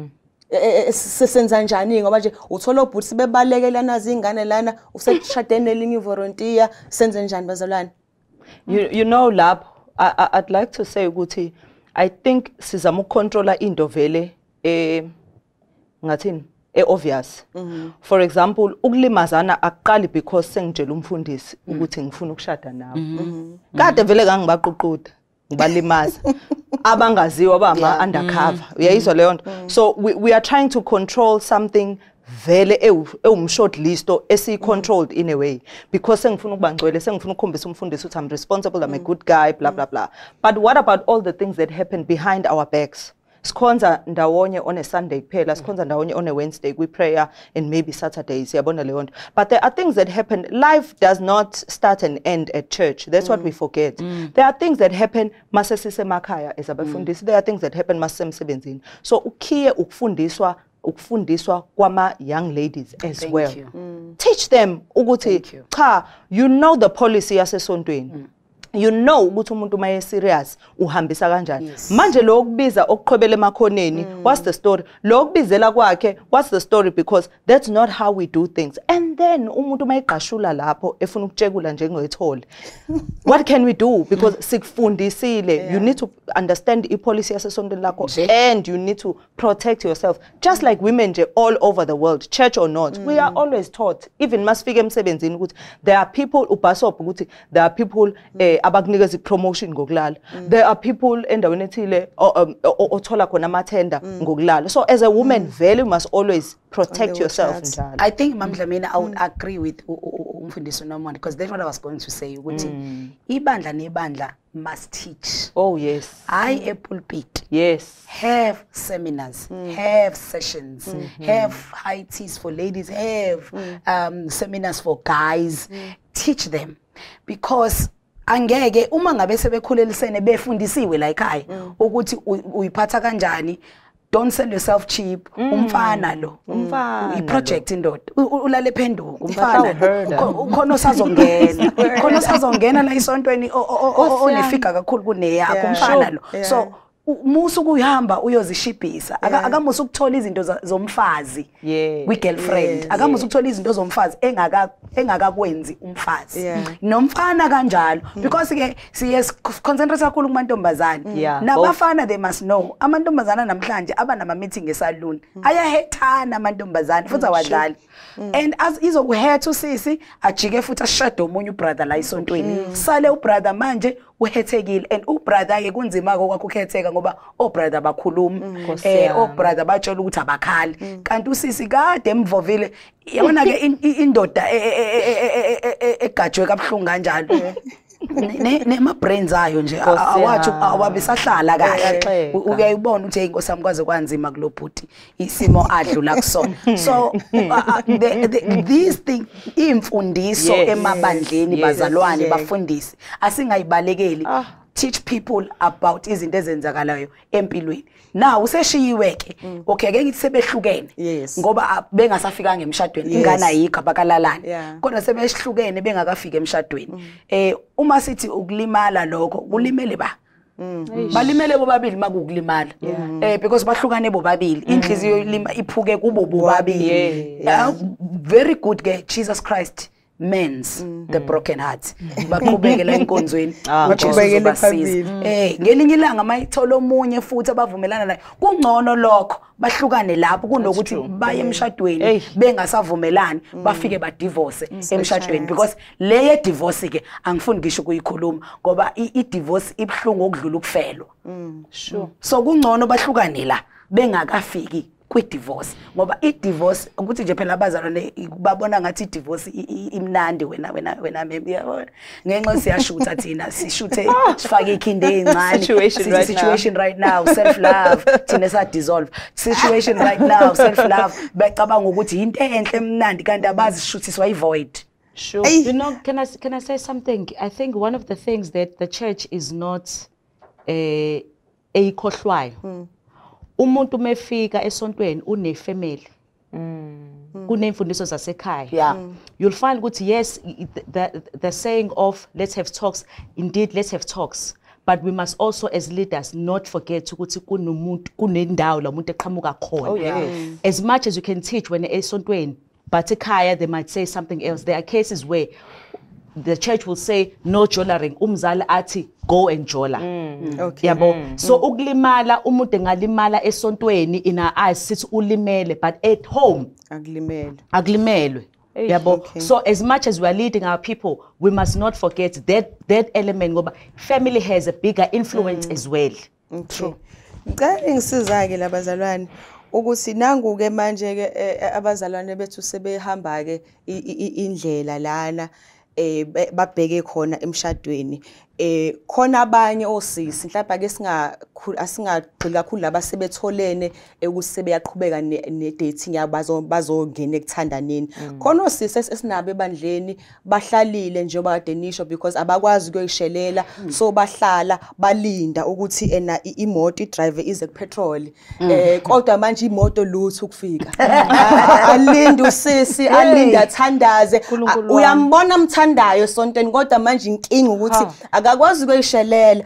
sesenza njani ngoba nje uthola ubhuti sibebalekela nazi ingane lana useshadene elinye volunteer senze njani bazalwane. you you know lapho I, I, I'd like to say ukuthi I think sizama ukucontrola into vele eh ngathini e obvious for example ukulimazana akuqali because sengitshela umfundisi ukuthi ngifuna ukushada nawe kade vele kangibaququda ngibalimaza abangaziwa bama undercover uyayizwa leyo nto so we, we are trying to control something vele ewum short list esi controlled in a way because sengifuna ukubangcwele sengifuna ukukhombisa umfundisi ukuthi I'm responsible I'm a good guy blah blah blah but what about all the things that happen behind our backs sikhonza ndawonye on a Sunday kuphela sikhonza ndawonye on a Wednesday kwi prayer and maybe Saturdays yabona leyo nto but there are things that happen life does not start and end at church that's what we forget there are things that happen mase sisemakhaya as abafundisi there are things that happen mase semsebenzini so ukhiye ukufundiswa ukufundiswa kwama young ladies as Thank well. you. Teach them ukuthi Thank you. cha, you know the policy yasesontweni. You know ukuthi umuntu maye serious uhambisa kanjani. Yes. Manje lo kubiza okuqhobela emakhoneni, what's the story? Lo kubizela kwakhe, what's the story? Because that's not how we do things. And then umuntu mayiqashula lapho efuna ukutshekula njengethole. What can we do? Because sikufundisile, you need to understand ipolicy yasesontweni lakho Nje. and you need to protect yourself. Just like women nje all over the world, church or not, we are always taught, even masifike emsebenzini ukuthi there are people ubhasob ukuthi there are people eh, abakunikeza promotion ngokulala. There are people endaweni ethile othola khona amathenda ngokulala. So as a woman, vele you must always protect On the yourself watch njalo. I think Mam Dlamini, I would agree with u- u- u- umfundisi uNomani because that's what I was going to say ukuthi ibandla nebandla must teach. Oh yes. I a pulpit Yes. have seminars, have sessions, have high teas for ladies, have um, seminars for guys. Teach them because angeke uma ngabe sebekhulelisene befundisiwe la ekhaya ukuthi u- uyiphatha kanjani. Don't sell yourself cheap. Umfana lo. Umfana I project indoda. U- u- Ulale phenduka. Umfana Umfana. uherda. Ukho- Ukhona osazongena. Khona osazongena la isontweni o- o- o- onefika kakhulu kuneyakho Yeah. umfana lo. Yeah. So u- musu kuyihamba uyozishibhisa. Aka- Akamusu ukuthola izinto za- zomfazi. Yeah. Kwi girlfriend. Yes. Akamusu ukuthola izinto zomfazi engaka engakakwenzi umfazi. Yeah. Nomfana kanjalo because ke siye concentrate kakhulu kumantombazane. Yeah, Nabafana they must know amantombazana namhlanje abanama meeting esaluni ayahethana amantombazane futhi awadlali and as izokuhetha usisi ajike futhi ashade omunye ubrother la isontweni sale ubrother manje uhethekile and ubrother ke kunzima kwakho ukuhetheka ngoba obrother bakhuluma eh obrother batshela ukuthi abakhali kanti usisi kade emvovile yabona ke in- i- indoda e- e- e- e- e- e- egajwe kabhlungu kanjalo ne nema brains ayo nje Nkosi awathi yami. awabisahlala kahle Uyaxeka. U- uyayibona ukuthi hey Nkosi yami kwaze kwanzima kulo bhuti isimo adlula kusona so uh, uh, the, the, these things imfundiso Yes. emabandleni Yes. bazalwane Yes. bafundisi asingayibalekeli Ah. teach people about izinto ezenzakalayo empilweni now useshiyiwe ke okay ke ngithi sebehlukene Yes. ngoba ah, bengasafika ngemshadweni Yes. ingane ayikho abakalalana Yeah. kodwa sebehlukene bengakafika emshadweni eh uma sithi ukulimala lokho kulimele ba balimele bobabili makukulimala eh because bahlukane bobabili inhliziyo ilima iphuke kubo bobabili Yeah. Uh, very good ke Jesus Christ mends the broken heart baqhubeke la enkonzweni Ah, uJesu baqhubekele uzobasiza. phambili. eh ngelinye ilanga mayithola omunye futhi abavumelana naye kungcono lokho bahlukane lapho kunokuthi baye emshadweni Hey. bengasavumelani bafike ba divorce emshadweni because leye divorce ke angifuni ngisho kuyikhuluma ngoba i i divorce ibhlungu okudlula ukufelwa Sure. so kungcono bahlukane la bengakafiki kwi divorce ngoba i divorce ukuthi nje phela abazalwane babona ngathi i divorce i- i- imnandi wena wena wena maybe yabona ngenxa siyashutha thina sishuthe sifake ikhinde ezincane Situation Sithi right situation right now self love thina sa dissolve situation right now self love becabanga ukuthi into enhle emnandi kanti abazi shuthiswa i void. Sure. You know, can I can I say something? I think one of the things that the church is not eh eyikhohlwayo. Umuntu mefika esontweni unefamily. Kunemfundiso zasekhaya. Yeah. You'll find ukuthi yes i- the the saying of let's have talks, indeed let's have talks. But we must also as leaders not forget ukuthi kunomuntu kunendawo la umuntu eqhamuka khona. Oh, yes. As much as you can teach when esontweni, but ekhaya they might say something else. There are cases where the church will say no jollaring, umzali athi go and jola. Okay. Yabo. So ukulimala umuntu engalimala esontweni in our eyes sithi ulimele, but at home Akulimele. akulimelwe. Yabo. Okay. So as much as we are leading our people, we must not forget that that element ngoba family has a bigger influence as well. True. Ngicela ngisiza ke labazalwane ukuthi nangu ke manje ke abazalwane bethu sebehamba ke indlela lana eh babheke khona emshadweni eh khona abanye osisi mhlawumbe ake singa asingagxili kakhulu laba sebetholene ukuthi sebeyaqhubeka ne dating yabo bazongena ekuthandaneni khona osisi esinabo ebandleni bahlalile njengoba kade nisho because abakwazi ukuyishelela so bahlala balinda ukuthi ena imoto idrive ize kupetrol eh kodwa manje imoto lutho ukufika alinda usisi alinda athandaze uyambona mthandayo sontweni kodwa manje inkinga ukuthi akakwazi ukuyishelela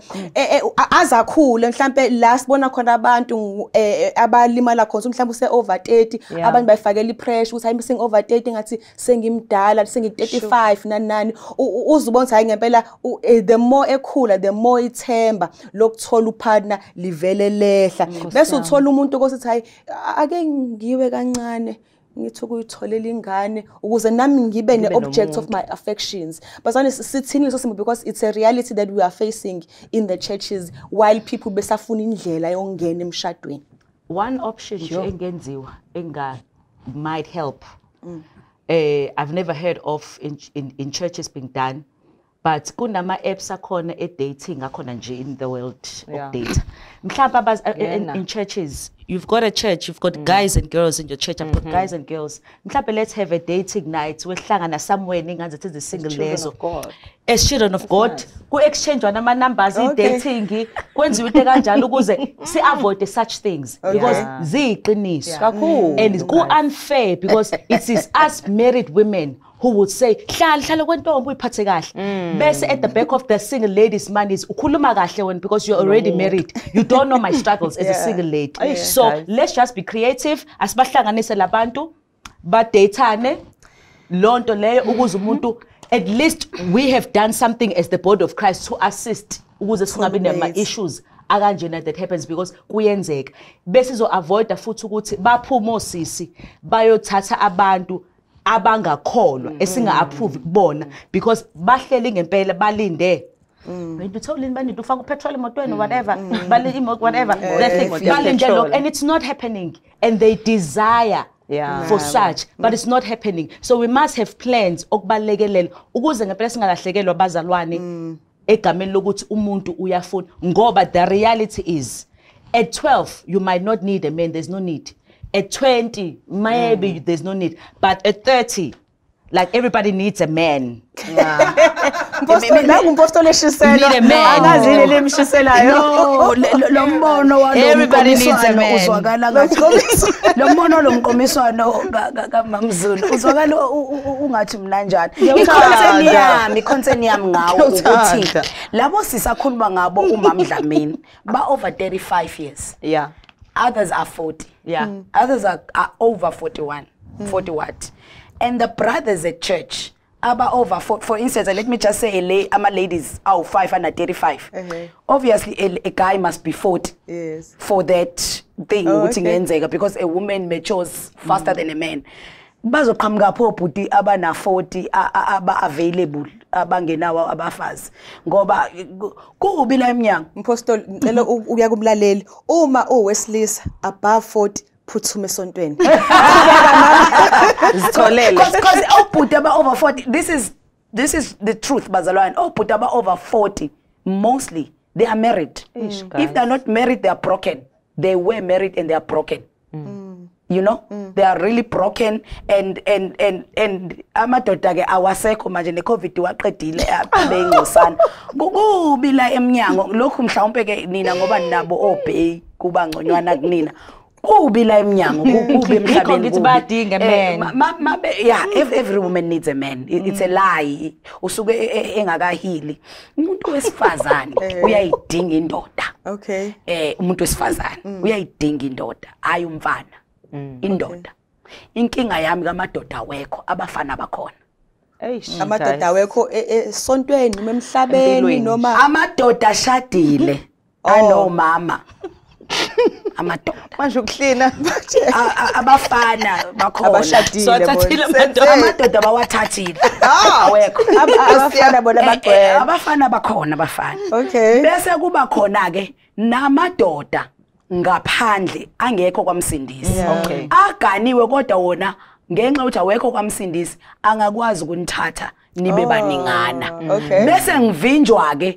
azakhule mhlambe la sibona khona abantu abalimala khona mhlambe use over thirty abantu bayifakela ipressure ukuthi hayi sing over thirty ngathi sengimdala sengi thirty-five nani nani uzubona ukuthi hayi ngempela the more ekhula the more ithemba lokuthola upartner livele lehla bese uthola umuntu okokuthi hayi ake ngiwe kancane ngithi ukuyitholela ingane ukuze nami ngibe ne-object of my affections but honestly sithini so simple because it's a reality that we are facing in the churches while people besafuna indlela yongena emshadweni. One option nje engenziwa enga might help mm. uh, I've never heard of in, in, in churches being done but kunama apps akhona e dating akhona nje in the world yeah. of data mhlawumbe yeah, in, in churches you've got a church you've got mm. guys and girls in your church I've got mm -hmm. guys and girls mhlawumbe let's have a dating night wehlangana somewhere ningaze it's a single lezo as children of God nice. Ku exchange ama numbers i okay. dating kwenziwe into kanjalo ukuze si avoid such things okay. because yeah. ziqiniso kakhulu yeah. and ku unfair because it is us married women who would say hlala hlala kwentombi uyiphathe kahle bese at the back of the single lady's mind is ukhuluma kahle wena because you're already no. married you don't know my struggles as yeah. a single lady yeah. so guys. Let's just be creative asibahlanganise labantu badatane lonto leyo ukuze umuntu at least we have done something as the body of Christ to assist ukuze singabi nema issues akanjena that happens because kuyenzeka bese zo avoid futhi ukuthi baphuma osisi bayothatha abantu abangakholwa esinga approve kubona because bahleli ngempela balinde maybe totally bandit ufaka upetrol emotweni whatever bale imoto whatever balinde lokho and it's not happening and they desire yeah. for such but it's not happening so we must have plans okubalekelela ukuze ngempela singalahlekelwa abazalwane egameni lokuthi umuntu uyafuna ngoba the reality is at twelve you might not need a man there's no need at twenty maybe mm. there's no need but at thirty like everybody needs a man yeah la umpostole shisela angazile lemshiselayo no lo mbono walomkomiswano uzwakala ngathi lo mbono lomkomiswano kaMamzulu uzwakala ungathi mina njani iconcern yami iconcern yami ngawo ukuthi labo sisakhuluma ngabo uMama Dlamini ba over thirty-five years yeah others are forty yeah mm. others are, are over forty-one mm. forty what and the brothers at church aba over for, for instance let me just say a ama ladies are five and thirty-five uh -huh. obviously a, a guy must be forty yes for that thing ukuthi ngenzeka because a woman matures faster mm. than a man bazoqhamuka pho bhuti abana forty aba available abangenawo abafazi ngoba kubi la eminyango impostoli ngicela ukuya kumlaleli uma uwesilisa above forty phuthuma esontweni zitholele because obhuti aba over forty this is this is the truth bazalwane obhuti aba over forty mostly they are married mm. if they are not married they are broken they were married and they are broken mm. you know mm. they are really broken and and and and amadoda ke awasekho manje ne covid waqedile abengosana kubi la eminyango lokhu mhlawumbe ke nina ngoba nabo obey kuba ngconywana kunina kubi la eminyango kubi emhlabeni ukuthi badinga man yeah every woman needs a man it's a lie usuke engakahili umuntu wesifazane uyayidinga indoda okay eh umuntu wesifazane uyayidinga indoda ayi umfana indoda inkinga yami kamadoda wekho abafana bakhona eish amadoda wekho esontweni noma emhlabeni noma amadoda ashadile anomama amadoda manje ukuhlina abafana bakhona abashadile bona amadoda bawathathile awekho abafana bona bagcwele abafana bakhona abafana okay bese kuba khona ke namadoda ngaphandle angekho kwamsindisi okay aganiwe kodwa wona ngenxa ukuthi awekho kwamsindisi angakwazi ukunithatha nibe baningana okay bese ngivinjwa ke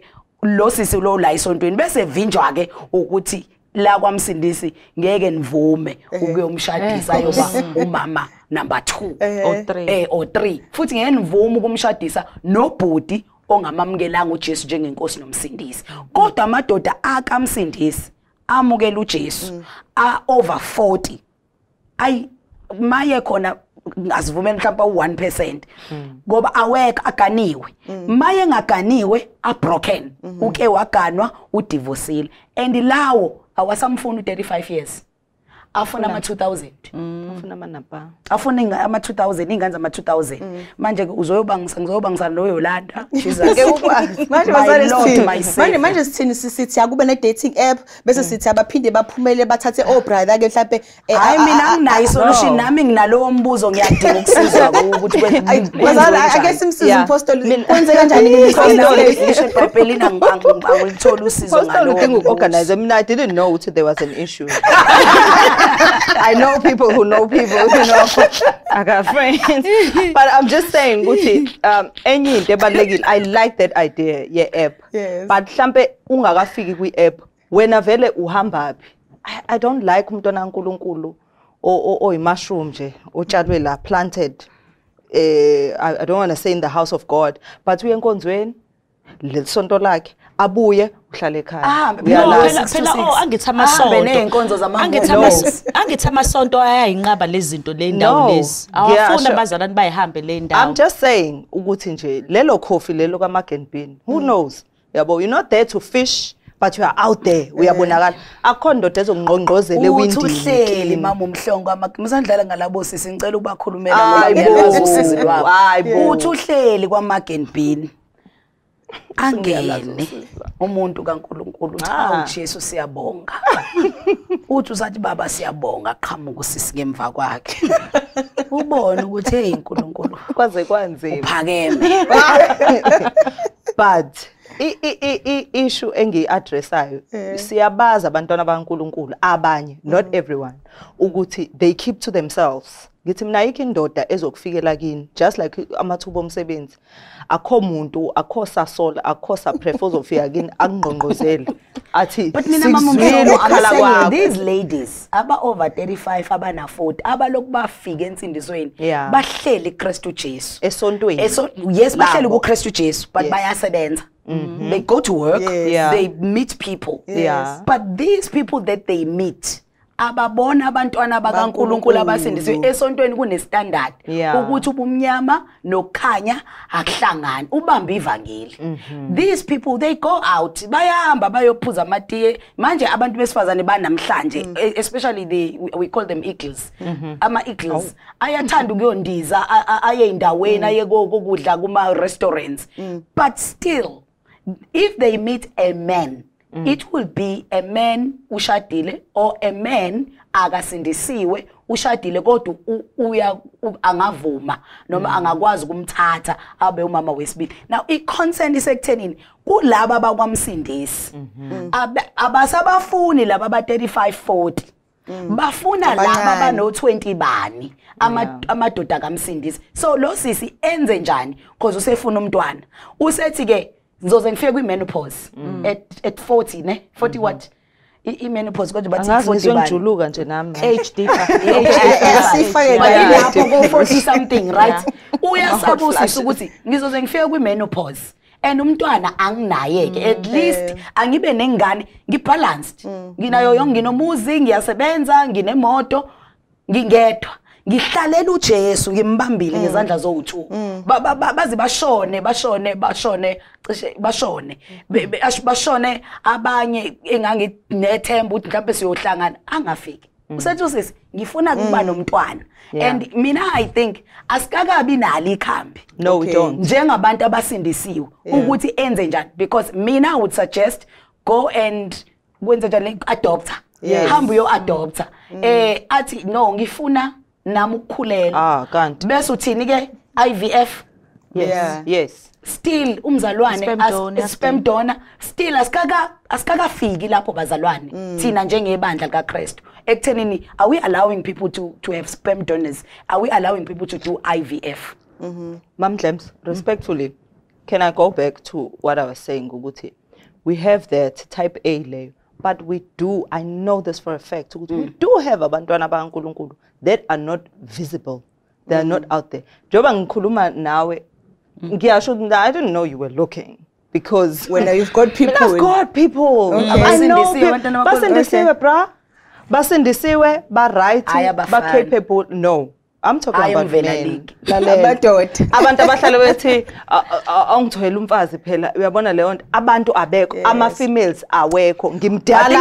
lo sisi lo la isontweni bese vinjwa ke ukuthi la kwaMsindisi ngeke nivume ukuyomshadisa yoba umama number two or three eh or three futhi ngeke nivume ukumshadisa nobhudi ongamamkelanga uJesu njengenkosi nomsindisi kodwa amadoda akaMsindisi amukela uJesu a over forty ay maye khona ngazivumela mhlawumbe u one percent ngoba aweka aganiwe maye ngaganiwe a broken uke waganwa udivorceile and lawo awasamfuna u thirty-five years afuna ama two thousand afuna amanapa afuna ama two thousand ingane ama two thousand manje uzoyoba ngizoyoba ngisana lo Yolanda Jesus manje bazale sithini manje manje sithini sithi akube ne dating app bese sithi abaphinde baphumele bathathe o brother ke mhlawumbe hayi mina anginayo solution nami nginalowo mbuzo ngiyadinga ukusizwa ukuthi bazale ake simsize umpostoli kwenze kanjani ngisho Bibhelini angilithola usizo ngalo organize mina I didn't know there was an issue I know people who know people, you know. I got friends. But I'm just saying, Guti, um, any I like that idea, yeah, app. Yes. But mhlambe ungakafiki kwi app, wena vele uhamba I, I don't like umntwana kaNkulunkulu or or mushroom nje, otshalwe la planted. Uh, I, I don't want to say in the house of God, but we enkonzweni lesonto lakhe abuye uhlale ekhaya ah phela phela oh angithi amasonto beneyinkonzo zamango angithi amasonto ayayinqaba lezi zinto le ndawo lezi awafuna abazalwane bayihambe le ndawo I'm just saying ukuthi nje lelo coffee lelo kaMagen Bean who knows yabo you're not there to fish but you are out there uyabonakala akho ndoda ezongqongqozele ewindini uhleli mama umhlongo msandlala ngalabo sisi ngicela ukubakhulumela ngoba ngiyazi usizi lwabo hayibo uthi uhleli kwaMagen Bean angene umuntu kaNkulunkulu cha uJesu siyabonga uthi usathi baba siyabonga qhamuka usisi ngemva kwakhe ubone ukuthi hey uNkulunkulu kwaze kwanzima uphakeme but I I I issue engi addressayo siyabaza abantwana baNkulunkulu abanye not everyone ukuthi they keep to themselves ngithi mina ayikho indoda ezokufikela kini just like amathuba omsebenzi akho umuntu akho sasola akho saprefo ozofika kini akungqongqozele athi but mina mama umhlelo akhala these ladies aba over thirty-five abana forty abaloku bafika ensindisweni bahleli uKristu Jesu esontweni yes bahleli kuKristu Jesu but bayasebenza they go to work they meet people but these people that they meet ababona abantwana bakaNkulunkulu abasindisiwe esontweni kune standard ukuthi ubumnyama nokukhanya akuhlangani ubamba ivangeli these people they go out bayahamba bayophuza amatiye manje abantu besifazane banamhlanje especially the we call them eagles ama eagles ayathanda ukuyondiza aye indaweni aye kokudla kuma restaurants but still if they meet a man Mm. it will be a man ushadile or a man akasindisiwe ushadile kodwa uya angavuma noma angakwazi ukumthatha abe umama wesibili now I consent isekuthenini kulabo abakwamsindisi abasabafuni laba ba thirty-five forty bafuna laba bano twenty bani amadoda kaMsindisi so lo sisi enze njani because usefuna umntwana usethi ke ngizoze ngifike kwi menopause at at forty ne forty what I menopause kodwa bathi forty ngizonjuluka nje nami age differ sifake lapho ko forty something right uyasabusisa ukuthi ngizoze ngifike kwi menopause and umntwana anginayeke at least angibe nengane ngibalanced nginayo yonke nginomuzi ngiyasebenza nginemoto ngingedwa ngihlalela uJesu ngimbambile ngezandla zowu-two bazi bashone bashone bashone cishe bashone bashone abanye enganginethemba ukuthi mhlawumbe siyohlangana angafiki usethi usisi ngifuna kuba nomntwana and mina I think asikakabi nali ikhambi no we don't njengabantu abasindisiwe ukuthi enze njani because mina I would suggest go and kwenze njani adopter hamba uyo adopter eh athi no ngifuna nami ukukhulela ah kanti bese uthini ke I V F yes yeah. yes still umzalwane as sperm donor still asikaka asikakafiki lapho bazalwane mm. thina njengebandla likaKristu ekuthenini are we allowing people to to have sperm donors are we allowing people to do I V F mhm Mam James respectfully can I go back to what I was saying ukuthi we have that type A layer. But we do, I know this for a fact, mm. we do have abantwana bakaNkulunkulu that are not visible. They are mm. not out there. Joba ngikhuluma nawe, ngiyasho, I didn't know you were looking. Because when you've got people, I've got people. Okay. I know people. Basindisiwe, bra. Basindisiwe, ba right, ba capable. No. I'm talking about men. Abantu abahlala bethi awungithoyela umfazi phela uyabona leyo nto abantu abekho ama females awekho ngimdala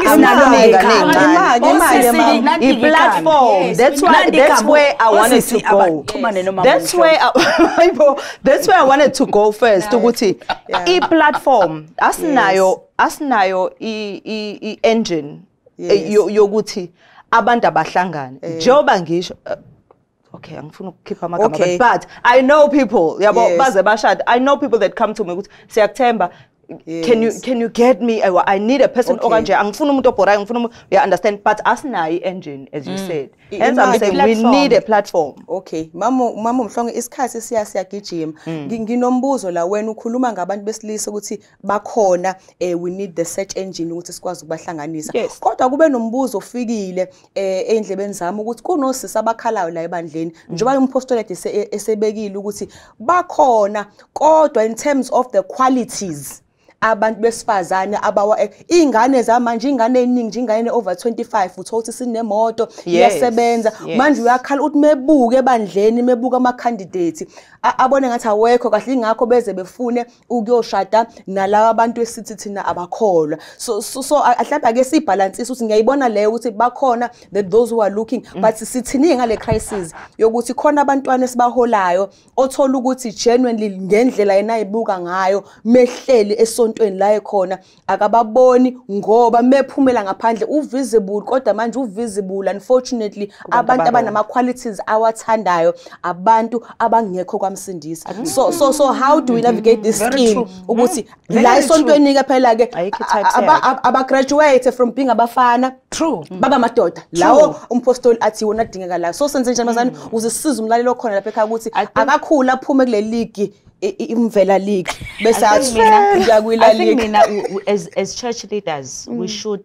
i platform. That's why that's where I wanted to go. That's where I, that's where I wanted to go first ukuthi I platform asinayo asinayo I I engine yokuthi abantu abahlangane njoba ngisho. Okay, I'm going to keep amagama, okay. But I know people. Yes. I know people that come to me. Say, September, yes. Can you can you get me? I, I need a person. Okay. You understand? But as na engine, as you mm. said, hence I'm saying we need a platform. Okay, mama, mama, mhlonge isikhathi siya siyagijima. Nginombuzo la wena ukhuluma ngabantu besilisa ukuthi bakhona we need the search engine ukuthi sikwazi ukubahlanganisa. Kodwa kube nombuzo ofikile endlebeni zami ukuthi kunosisi abakhalayo la ebandleni njengoba umpostolate esebekile ukuthi bakhona kodwa in terms of the qualities abantu besifazane abawa ingane zamanje ingane eningi ingane over twenty-five uthothi sinemoto iyasebenza manje uyakhala uthi mebuke ebandleni mebuka ama candidates abone ngathi awekho kahle ingakho beze befune ukuyoshada nalawa abantu esithi thina abakholwa so so, so ahlamba ake sibalance ukuthi ngiyayibona leyo ukuthi bakhona that those who are looking mm. but sithini ngale crisis yokuthi khona abantwana esibaholayo othola ukuthi genuinely ngendlela yena ayibuka ngayo mehleli esontweni la ekhona akababoni ngoba mephumela ngaphandle uvisible kodwa manje uvisible unfortunately abantu abanama qualities awathandayo abantu abangekho kwamsindisa so so so how do we navigate this scheme ukuthi la esontweni ke phela ke aba graduate from being abafana true baba madoda lawo umpostoli athi wona adingeka la so senze njalo mazani uzisiza umlalelo khona lapha ekhaya ukuthi akakhula aphume kule league imvela league bese athi mina I think mina as as church leaders mm. we should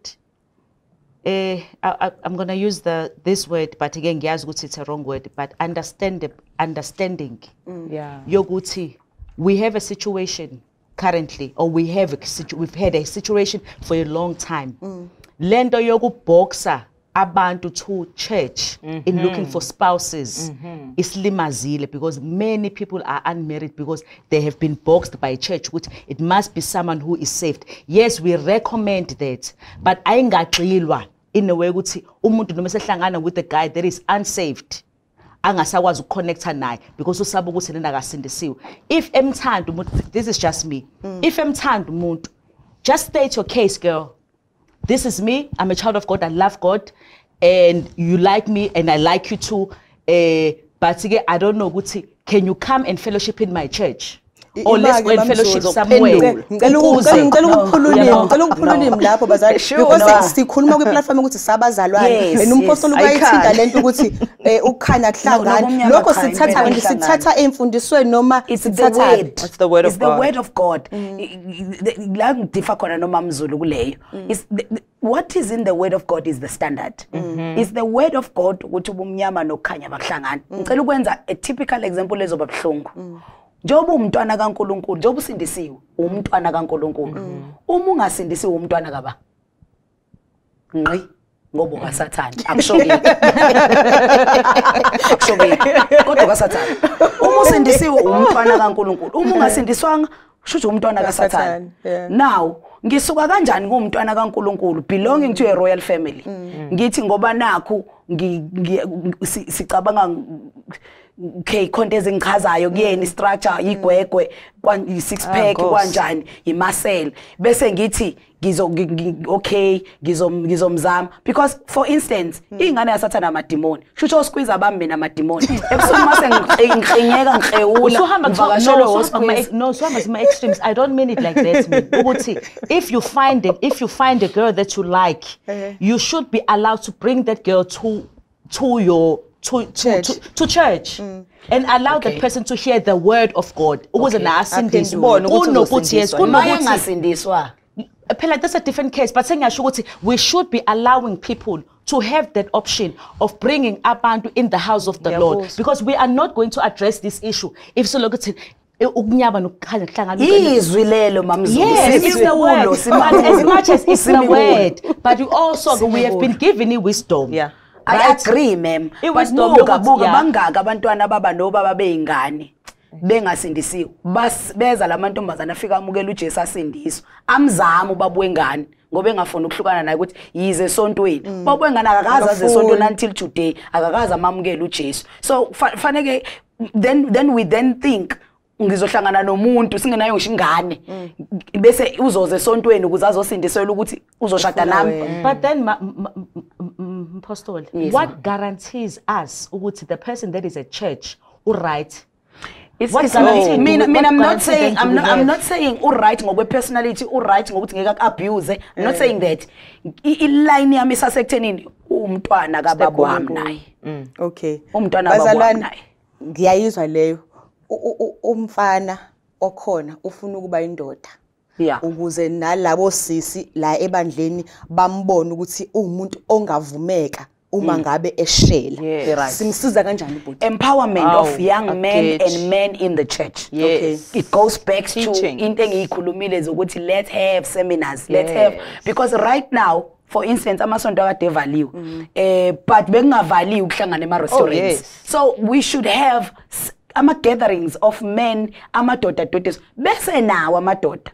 uh, I, I'm going to use the this word but again ngiyazi ukuthi it's a wrong word but understand the understanding mm. yeah yokuthi we have a situation currently or we have a situ we've had a situation for a long time mm. lento yokuboxa abantu to church mm-hmm. in looking for spouses mm-hmm. islimazile because many people are unmarried because they have been boxed by church which it must be someone who is saved. Yes, we recommend that but ayingagxilwa in a way ukuthi umuntu noma sehlangana with a guy that is unsaved angasakwazi ukuconnecta naye because usaba ukuthi lena akasindisiwe. If emthanda umuntu, this is just me mm. if emthanda umuntu just state your case, girl. This is me. I'm a child of God. I love God, and you like me, and I like you too. Uh, but again, I don't know. Can you come and fellowship in my church? Or let's go and fellowship somewhere. Ngicela ukukhululima, ngicela ukukhululima lapho bazali because sikhuluma kwi platform ukuthi sabazalwane enumpostoli ukayithinta lento ukuthi ukukhanya kuhlangana lokho sithatha sithatha emfundisweni noma sithatha it's the word of God. It's the word of God. La ngidifa khona noma mzulu kuleyo. Is what is in the word of God is the standard. Mm-hmm. Is the word of God ukuthi ubumnyama nokukhanya bakuhlangana. Ngicela ukwenza a typical example ezoba buhlungu. Njoba umntwana kaNkulunkulu, njoba usindisiwe, umntwana kaNkulunkulu. Uma ungasindisiwe umntwana kaba. Ngqi ngoba kaSathane. Akushokile. Akushokile. Kodwa kaSathane. Uma usindisiwe umntwana kaNkulunkulu. Uma ungasindiswanga shusho umntwana kaSathane. Now, ngisuka kanjani ngumntwana kaNkulunkulu belonging to a royal family? Ngithi ngoba nakho sicabanga okay contest engichazayo kuyeni structure igwegwe kwa six pack kanjani imuscle bese ngithi ngizo okay ngizo ngizomzama because for instance ingane yasathana amademoni shusho squeeze abambe namademoni ebusuku mase ngicingeka ngihewula ngivakashelo hospital no so I'm my extremes I don't mean it like that me ukuthi if you find it if you find a girl that you like you should be allowed to bring that girl to to your To, to, to, to church mm. and allow okay. the person to hear the word of God. Ukuze na asindiswa. Unokuthi yes, kunokuthi phela that's a different case, but sengiyasho ukuthi we should be allowing people to have that option of bringing abantu in the house of the Yeah, Lord, of course. because we are not going to address this issue if so lokuthi ukunyaba nokukhanya kuhlangana. Izwi lelo mamzulu. Yes, it's the word. But as much as it's the Simibulo. word, but you also we have been given a wisdom. Yeah. I Right? agree ma'am. It But was buka no- buka yeah. bangaka abantwana baba nobaba beyingane bengasindisiwe. Bas beza lamantombazana afika amukela uJesu asindiswa. Amzama ubabuwe ngane ngoba engafuna ukuhlukana naye ukuthi yize esontweni. Babuwe ngane akakaza aze esontweni until today. Akakaza amamukela uJesu. So fanele then then we then think ngizohlangana nomuntu singenayo ngisho ingane bese uzoze esontweni ukuze azosindisela ukuthi uzoshada nami. But then, ma, ma, ma, Apostle, Yes, what ma'am. guarantees us ukuthi the person that is at church, all right? It's, What it's guarantee not, do mean, we- mean, what I'm not guarantee saying then do I'm we not I'm have? not saying all right ngokwe personality all right ngokuthi ngeke abuse. I'm not saying that. I- Iline yami sasekuthenini umntwana kababa wami naye. Okay. Umntwana baba wami Bazalwane, naye. ngiyayizwa leyo. U- u- u- Umfana okhona ufuna ukuba indoda. Yeah. Ukuze nalabo sisi la ebandleni bambone ukuthi umuntu ongavumeka uma ngabe eshela. Yes. Right. Simsiza kanjani bhuti? Empowerment Aw, of young men ageji. and men in the church. Yes. It goes back Teaching. to into engiyikhulumile zokuthi let's have seminars. Let's have Yes. because right now for instance amasonto akade evaliwe eh but bekungavaliwe ukuhlangana ema restaurants. yes. So we should have s- ama gatherings of men amadoda dodas bese nawo amadoda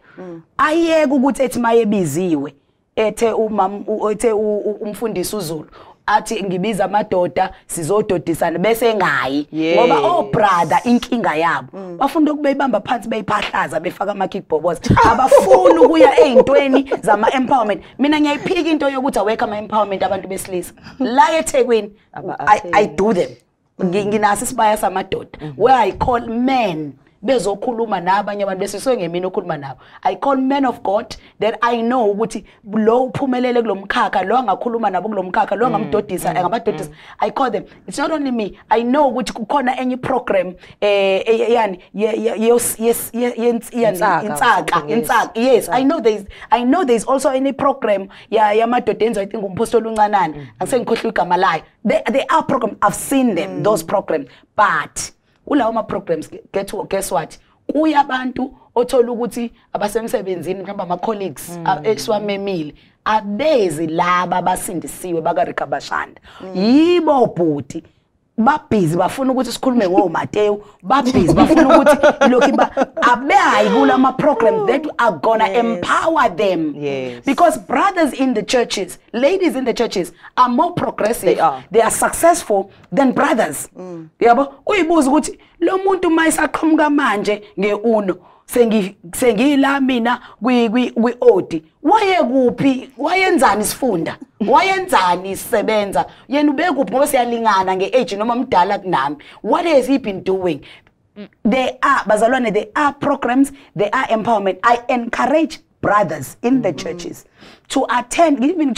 ayeke ukuthi ethi mayebiziwe ethe umam u- ethe u- u- umfundisi uZulu athi ngibiza amadoda sizododisana bese engayi Yes. ngoba oh brother inkinga yabo bafunda ukubeyibamba phansi beyiphahlaza befaka ama kickbox abafuni ukuya ezintweni zama empowerment. Mina ngiyayiphika into yokuthi awekho ama empowerment abantu besilisa la eThekwini. Aba- I, I do them. Ngi- Nginasi isibaya samadoda where I call men bezokhuluma nabanye abantu besisuke ngemini okhuluma nabo. I call men of God that I know ukuthi lo uphumelele kulomkhakha lo angakhuluma nabo kulomkhakha lo angamdodisa angabadodisa. I call them. It's not only me. I know ukuthi kukhona enye program eh eh, yani ye- ye- yes yes yes Insaka, insaka something, yes. insaka yes I know there's I know there's also any program ya yamadoda enzo I think umpostoli uncanane angisengikhohlwa igama layo. They they are program I've seen them those programs but ulawo ma programs get guess what kuya abantu othola ukuthi abasemsebenzini mhlawumbe ama colleagues esiwamemile abezi laba abasindisiwe baka Rikabashanda yibo bhuti babhizi bafuna ukuthi sikhulume ngoMateyu babhizi bafuna ukuthi lokhu ba abayi kula ma program that are gonna empower them. Yes. Because brothers in the churches, ladies in the churches are more progressive. They are. They are successful than brothers. Yabo uyibuza ukuthi lo muntu mayisaqhamuka manje ngeuno sengi sengila mina kwi kwi odi waye kuphi wayenzani sifunda wayenzani isebenza yena ubekuphi ngoba siyalingana ngeage noma mdala kunami. What has he been doing? There are bazalwane, there are programs, there are empowerment. I encourage brothers in the churches to attend, even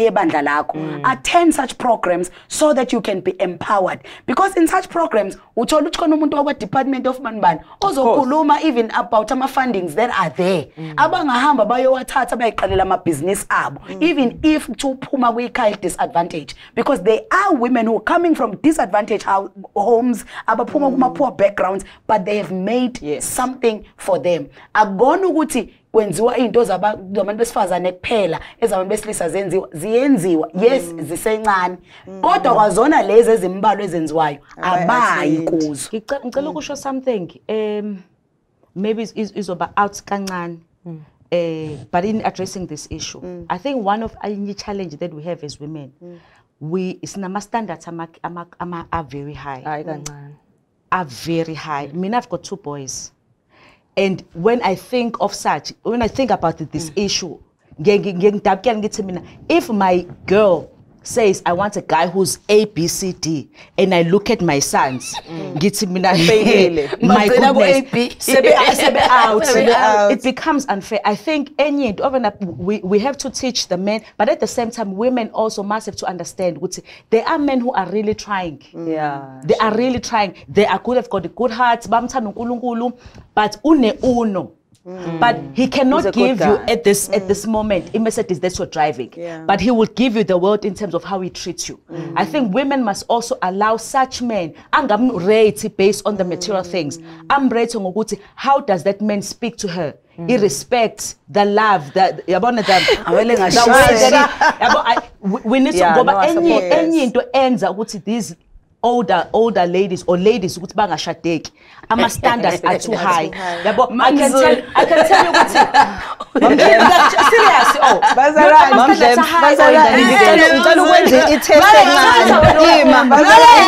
attend such programs so that you can be empowered. Because in such programs, uthola ukuthi khona umuntu wakwa Department of Manban ozokhuluma even about ama fundings that are there. Abangahamba bayowathatha bayiqalela ama business abo, even if tuphuma kwikhaya disadvantage, because there are women who are coming from disadvantaged hou- homes, abaphuma kuma poor backgrounds, but they have made Yes. something for them. Akona ukuthi kwenziwa into zabantu besifazane kuphela ezabantu besilisa zenziwa ziyenziwa yes zisencane kodwa kwazona lezi ezimbalo ezenziwayo abayi kuzo. Ngicela ngicela ukusho something um maybe is is izoba out kancane uh but in addressing this issue I think one of the challenge that we have as women we sinama standards ama ama ama are very high Hayi kancane. are very high. I mean, I've got two boys. And when I think of such, when I think about this issue, if my girl says I want a guy who's A, B, C, D, and I look at my sons, ngithi mina, my goodness, sebe sebe out, Sebe out. it becomes unfair. I think any we we have to teach the men, but at the same time, women also must have to understand. ukuthi There are men who are really trying. Yeah. They are really trying. They are good. Have got a good heart. Bamthanda uNkulunkulu, but une uno but he cannot He's a good give you guy. at this at this moment a Mercedes that you're driving. Yeah. But he will give you the world in terms of how he treats you. I think women must also allow such men. I'm rating based on the material things. I'm rating ngokuthi how does that man speak to her? He respects the love that yabona the Awele the way ngashaya. that he- yabo, I- we- we need to Yeah, go no, I but any support any into enza ukuthi these older older ladies or ladies ukuthi bangashadeki ama standards are too high yabo I can tell I can tell you ukuthi seriously oh Bazalwane, ama standards are high Bazalwane, oh, ngicela ukwenza i-test encane ima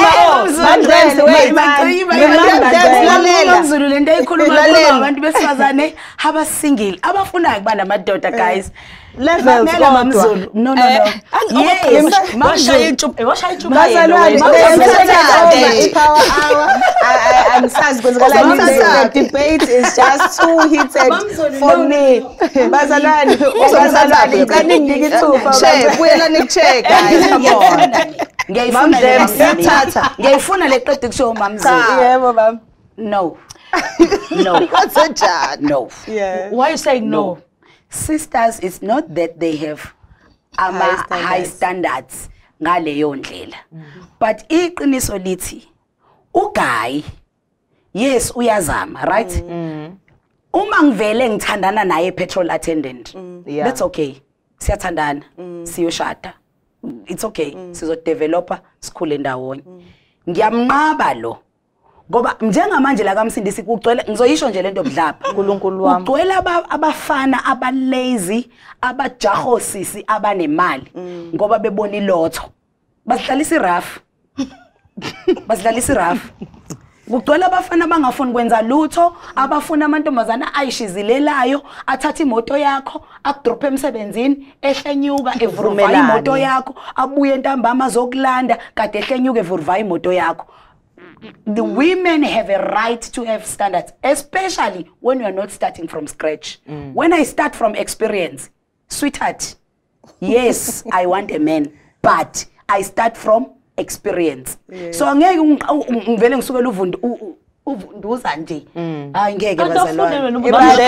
Mamzulu lento eyikhuluma abantu besifazane abasingle abafunayo kuba namadoda guys. levels Mamela Mamzulu. No no no. Yes. washaya ichupa washaya ichupa Bazalwane, Bazalwane, i-power hour. I- I- Angisazi kwenzakalani. Mamzulu. The debate is just too heated Mamzulu, for no, me. Bazalwane, bazalwane, ngicela ninginike ithuba. check buyela ni-check guys come on Ngiyayifuna le Mamzulu, siyathatha. Ngiyayifuna le qede kusho Mamzulu. Yebo mama. No. No. kwenzenjani No. Yeah. why you saying no Sisters, it's not that they have ama High standards. high standards ngaleyo ndlela. But iqiniso lithi uGuy yes uyazama, right? Uma ngivele ngithandana naye petrol attendant. Yeah. That's okay. Siyathandana, siyoshada. It's okay. Sizo developer sikhule ndawonye. Ngiyamnqaba lo. Ngoba njengamanje la kaMsindisi kugcwele ngizoyisho nje lento mdlapha uNkulunkulu wami. kugcwele aba- abafana abalazy abajahosisi abanemali ngoba bebona ilotho basidlalisa irafu basidlalisa irafu kugcwele abafana abangafuni kwenza lutho abafuna amantombazana ayishizilelayo athatha imoto yakho akudrop emsebenzini ehlenyuka evuruva Vumelane. imoto yakho abuye ntambama azokulanda kade ehlenyuka evuruva imoto yakho. The women have a right to have standards, especially when you are not starting from scratch. When I start from experience, sweetheart, yes, I want a man, but I start from experience. So angeke ngivele ngisukela uvundu uvunduza nje. Hayi ngeke bazalwane.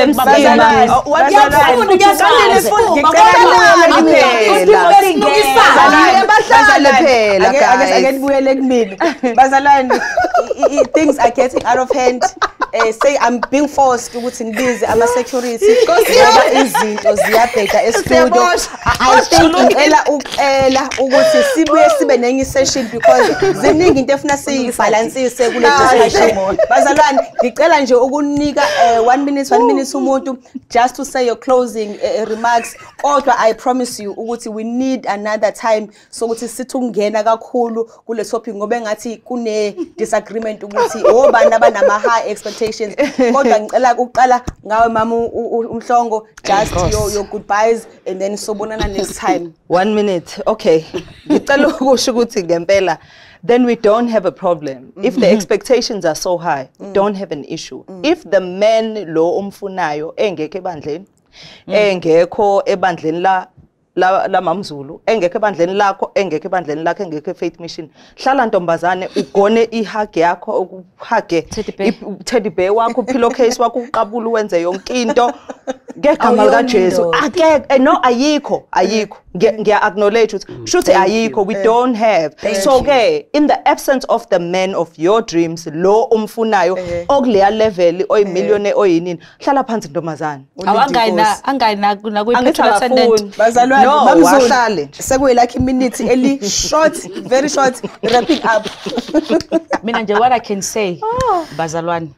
Bahlale phela Ake guys nibuyele kumina. Bazalwane, i- i- things are getting out of hand. Eh, say I'm being forced ukuthi ngibize ama security ngoba izinto ziyabheda e-studio. I think ngicela ukucela ukuthi sibuye sibe nenye session because ziningi into efuna siyibalansise kule discussion. Bazalwane, ngicela nje ukunika eh, one minute one minute umuntu just to say your closing eh, remarks. Kodwa I promise you ukuthi we need another time so ukuthi sithi ungena kakhulu kule topic ngoba engathi kune disagreement ukuthi obani abanama high expectations. Kodwa ngicela ukuqala ngawe mama uMhlongo just your your goodbyes and then sobonana next time. one minute okay ngicela ukusho ukuthi ngempela then we don't have a problem. If the expectations are so high, we don't have an issue. If the man lo umfunayo engekho ebandleni, engekho ebandleni la la la Mamzulu, engekho ebandleni lakho, engekho ebandleni lakho, engekho eFaith Mission, hlala ntombazane ugone ihug yakho ukuhage teddy bear wakho pillowcase wakho uqabula wenze yonke into ngegama lika Jesu. Ake no ayikho ayikho ngiya acknowledge ukuthi shuthi ayikho we don't have. So ke in the absence of the man of your dreams lo umfunayo okuleya level oy millionaire oyinini hlala phansi ntombazane. awangayina angayina kuna kwi petrol attendant Bazalwane, No, Mamzulu, wahlale. sekuyilakhi iminute eli short, very short, wrapping up. mina nje what I can say bazalwane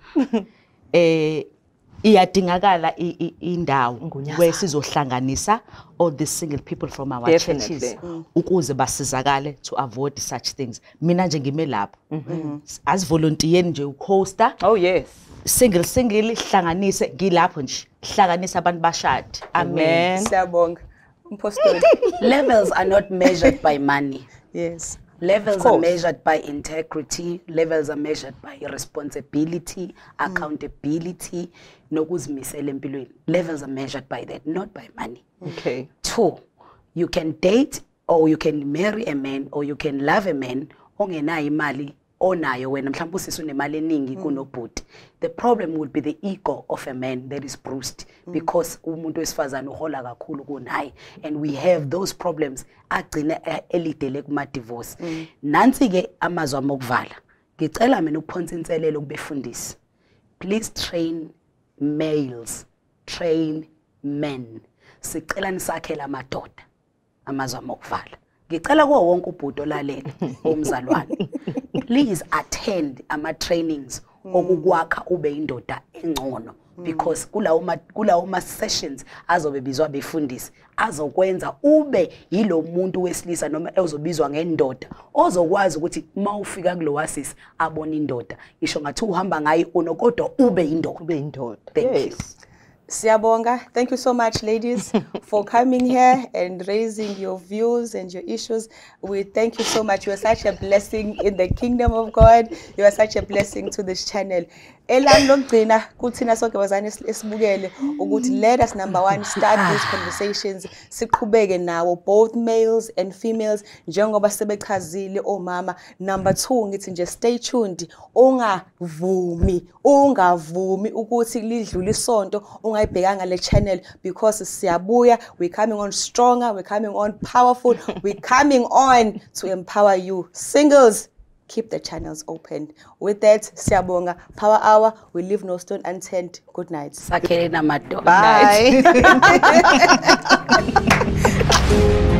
eh iyadingakala i- i- indawo where sizohlanganisa all the single people from our Definitely. churches ukuze basizakale to avoid such things. Mina nje ngime lapho as volunteer nje uhosta Oh yes. single single hlanganise ngilapho nje hlanganisa abantu bashade. Amen. Siyabonga. Umpostoli. Levels are not measured by money. Yes. Levels are measured by integrity. Levels are measured by responsibility, accountability, nokuzimisela empilweni. Levels are measured by that, not by money. Okay. Two, you can date or you can marry a man or you can love a man ongenayo imali onayo wena mhlawumbe usisi unemali eningi kunobhuti. The problem would be the ego of a man that is bruised because umuntu wesifazane uhola kakhulu kunaye, and we have those problems agcina elidele kuma divorce. Nansi ke amazwi ami okuvala. Ngicela mina ukuphonsa inselelo kubefundisi. Please train males, train men. Sicela nisakhela amadoda amazwi ami okuvala. Ngicela kuwo wonke ubhuti olalela omzalwane. Please attend ama trainings okukwakha ube indoda engcono, because kulawo kulawo ma sessions azobe bizwa befundisi azokwenza ube yilo muntu wesilisa noma ezobizwa ngendoda ozokwazi ukuthi mawufika kulo wasisi abona indoda isho ngathi uhamba ngayi ono kodwa ube indoda ube indoda. Thank Yes. you. Siyabonga. Thank you so much, ladies, for coming here and raising your views and your issues. We thank you so much. You are such a blessing in the kingdom of God. You are such a blessing to this channel. Elami lokugcina kuthina sonke bazane esibukele ukuthi let us number one start these conversations siqhubeke nawo both males and females njengoba sebechazile omama. Number two ngithi nje stay tuned, ungavumi ungavumi ukuthi lidlule isonto ungayibhekanga le channel, because siyabuya, we coming on stronger, we coming on powerful, we coming on to empower you. Singles, keep the channels open. With that, siyabonga. Power Hour, we leave no stone unturned. Good night. Sakhele namadoda. Bye.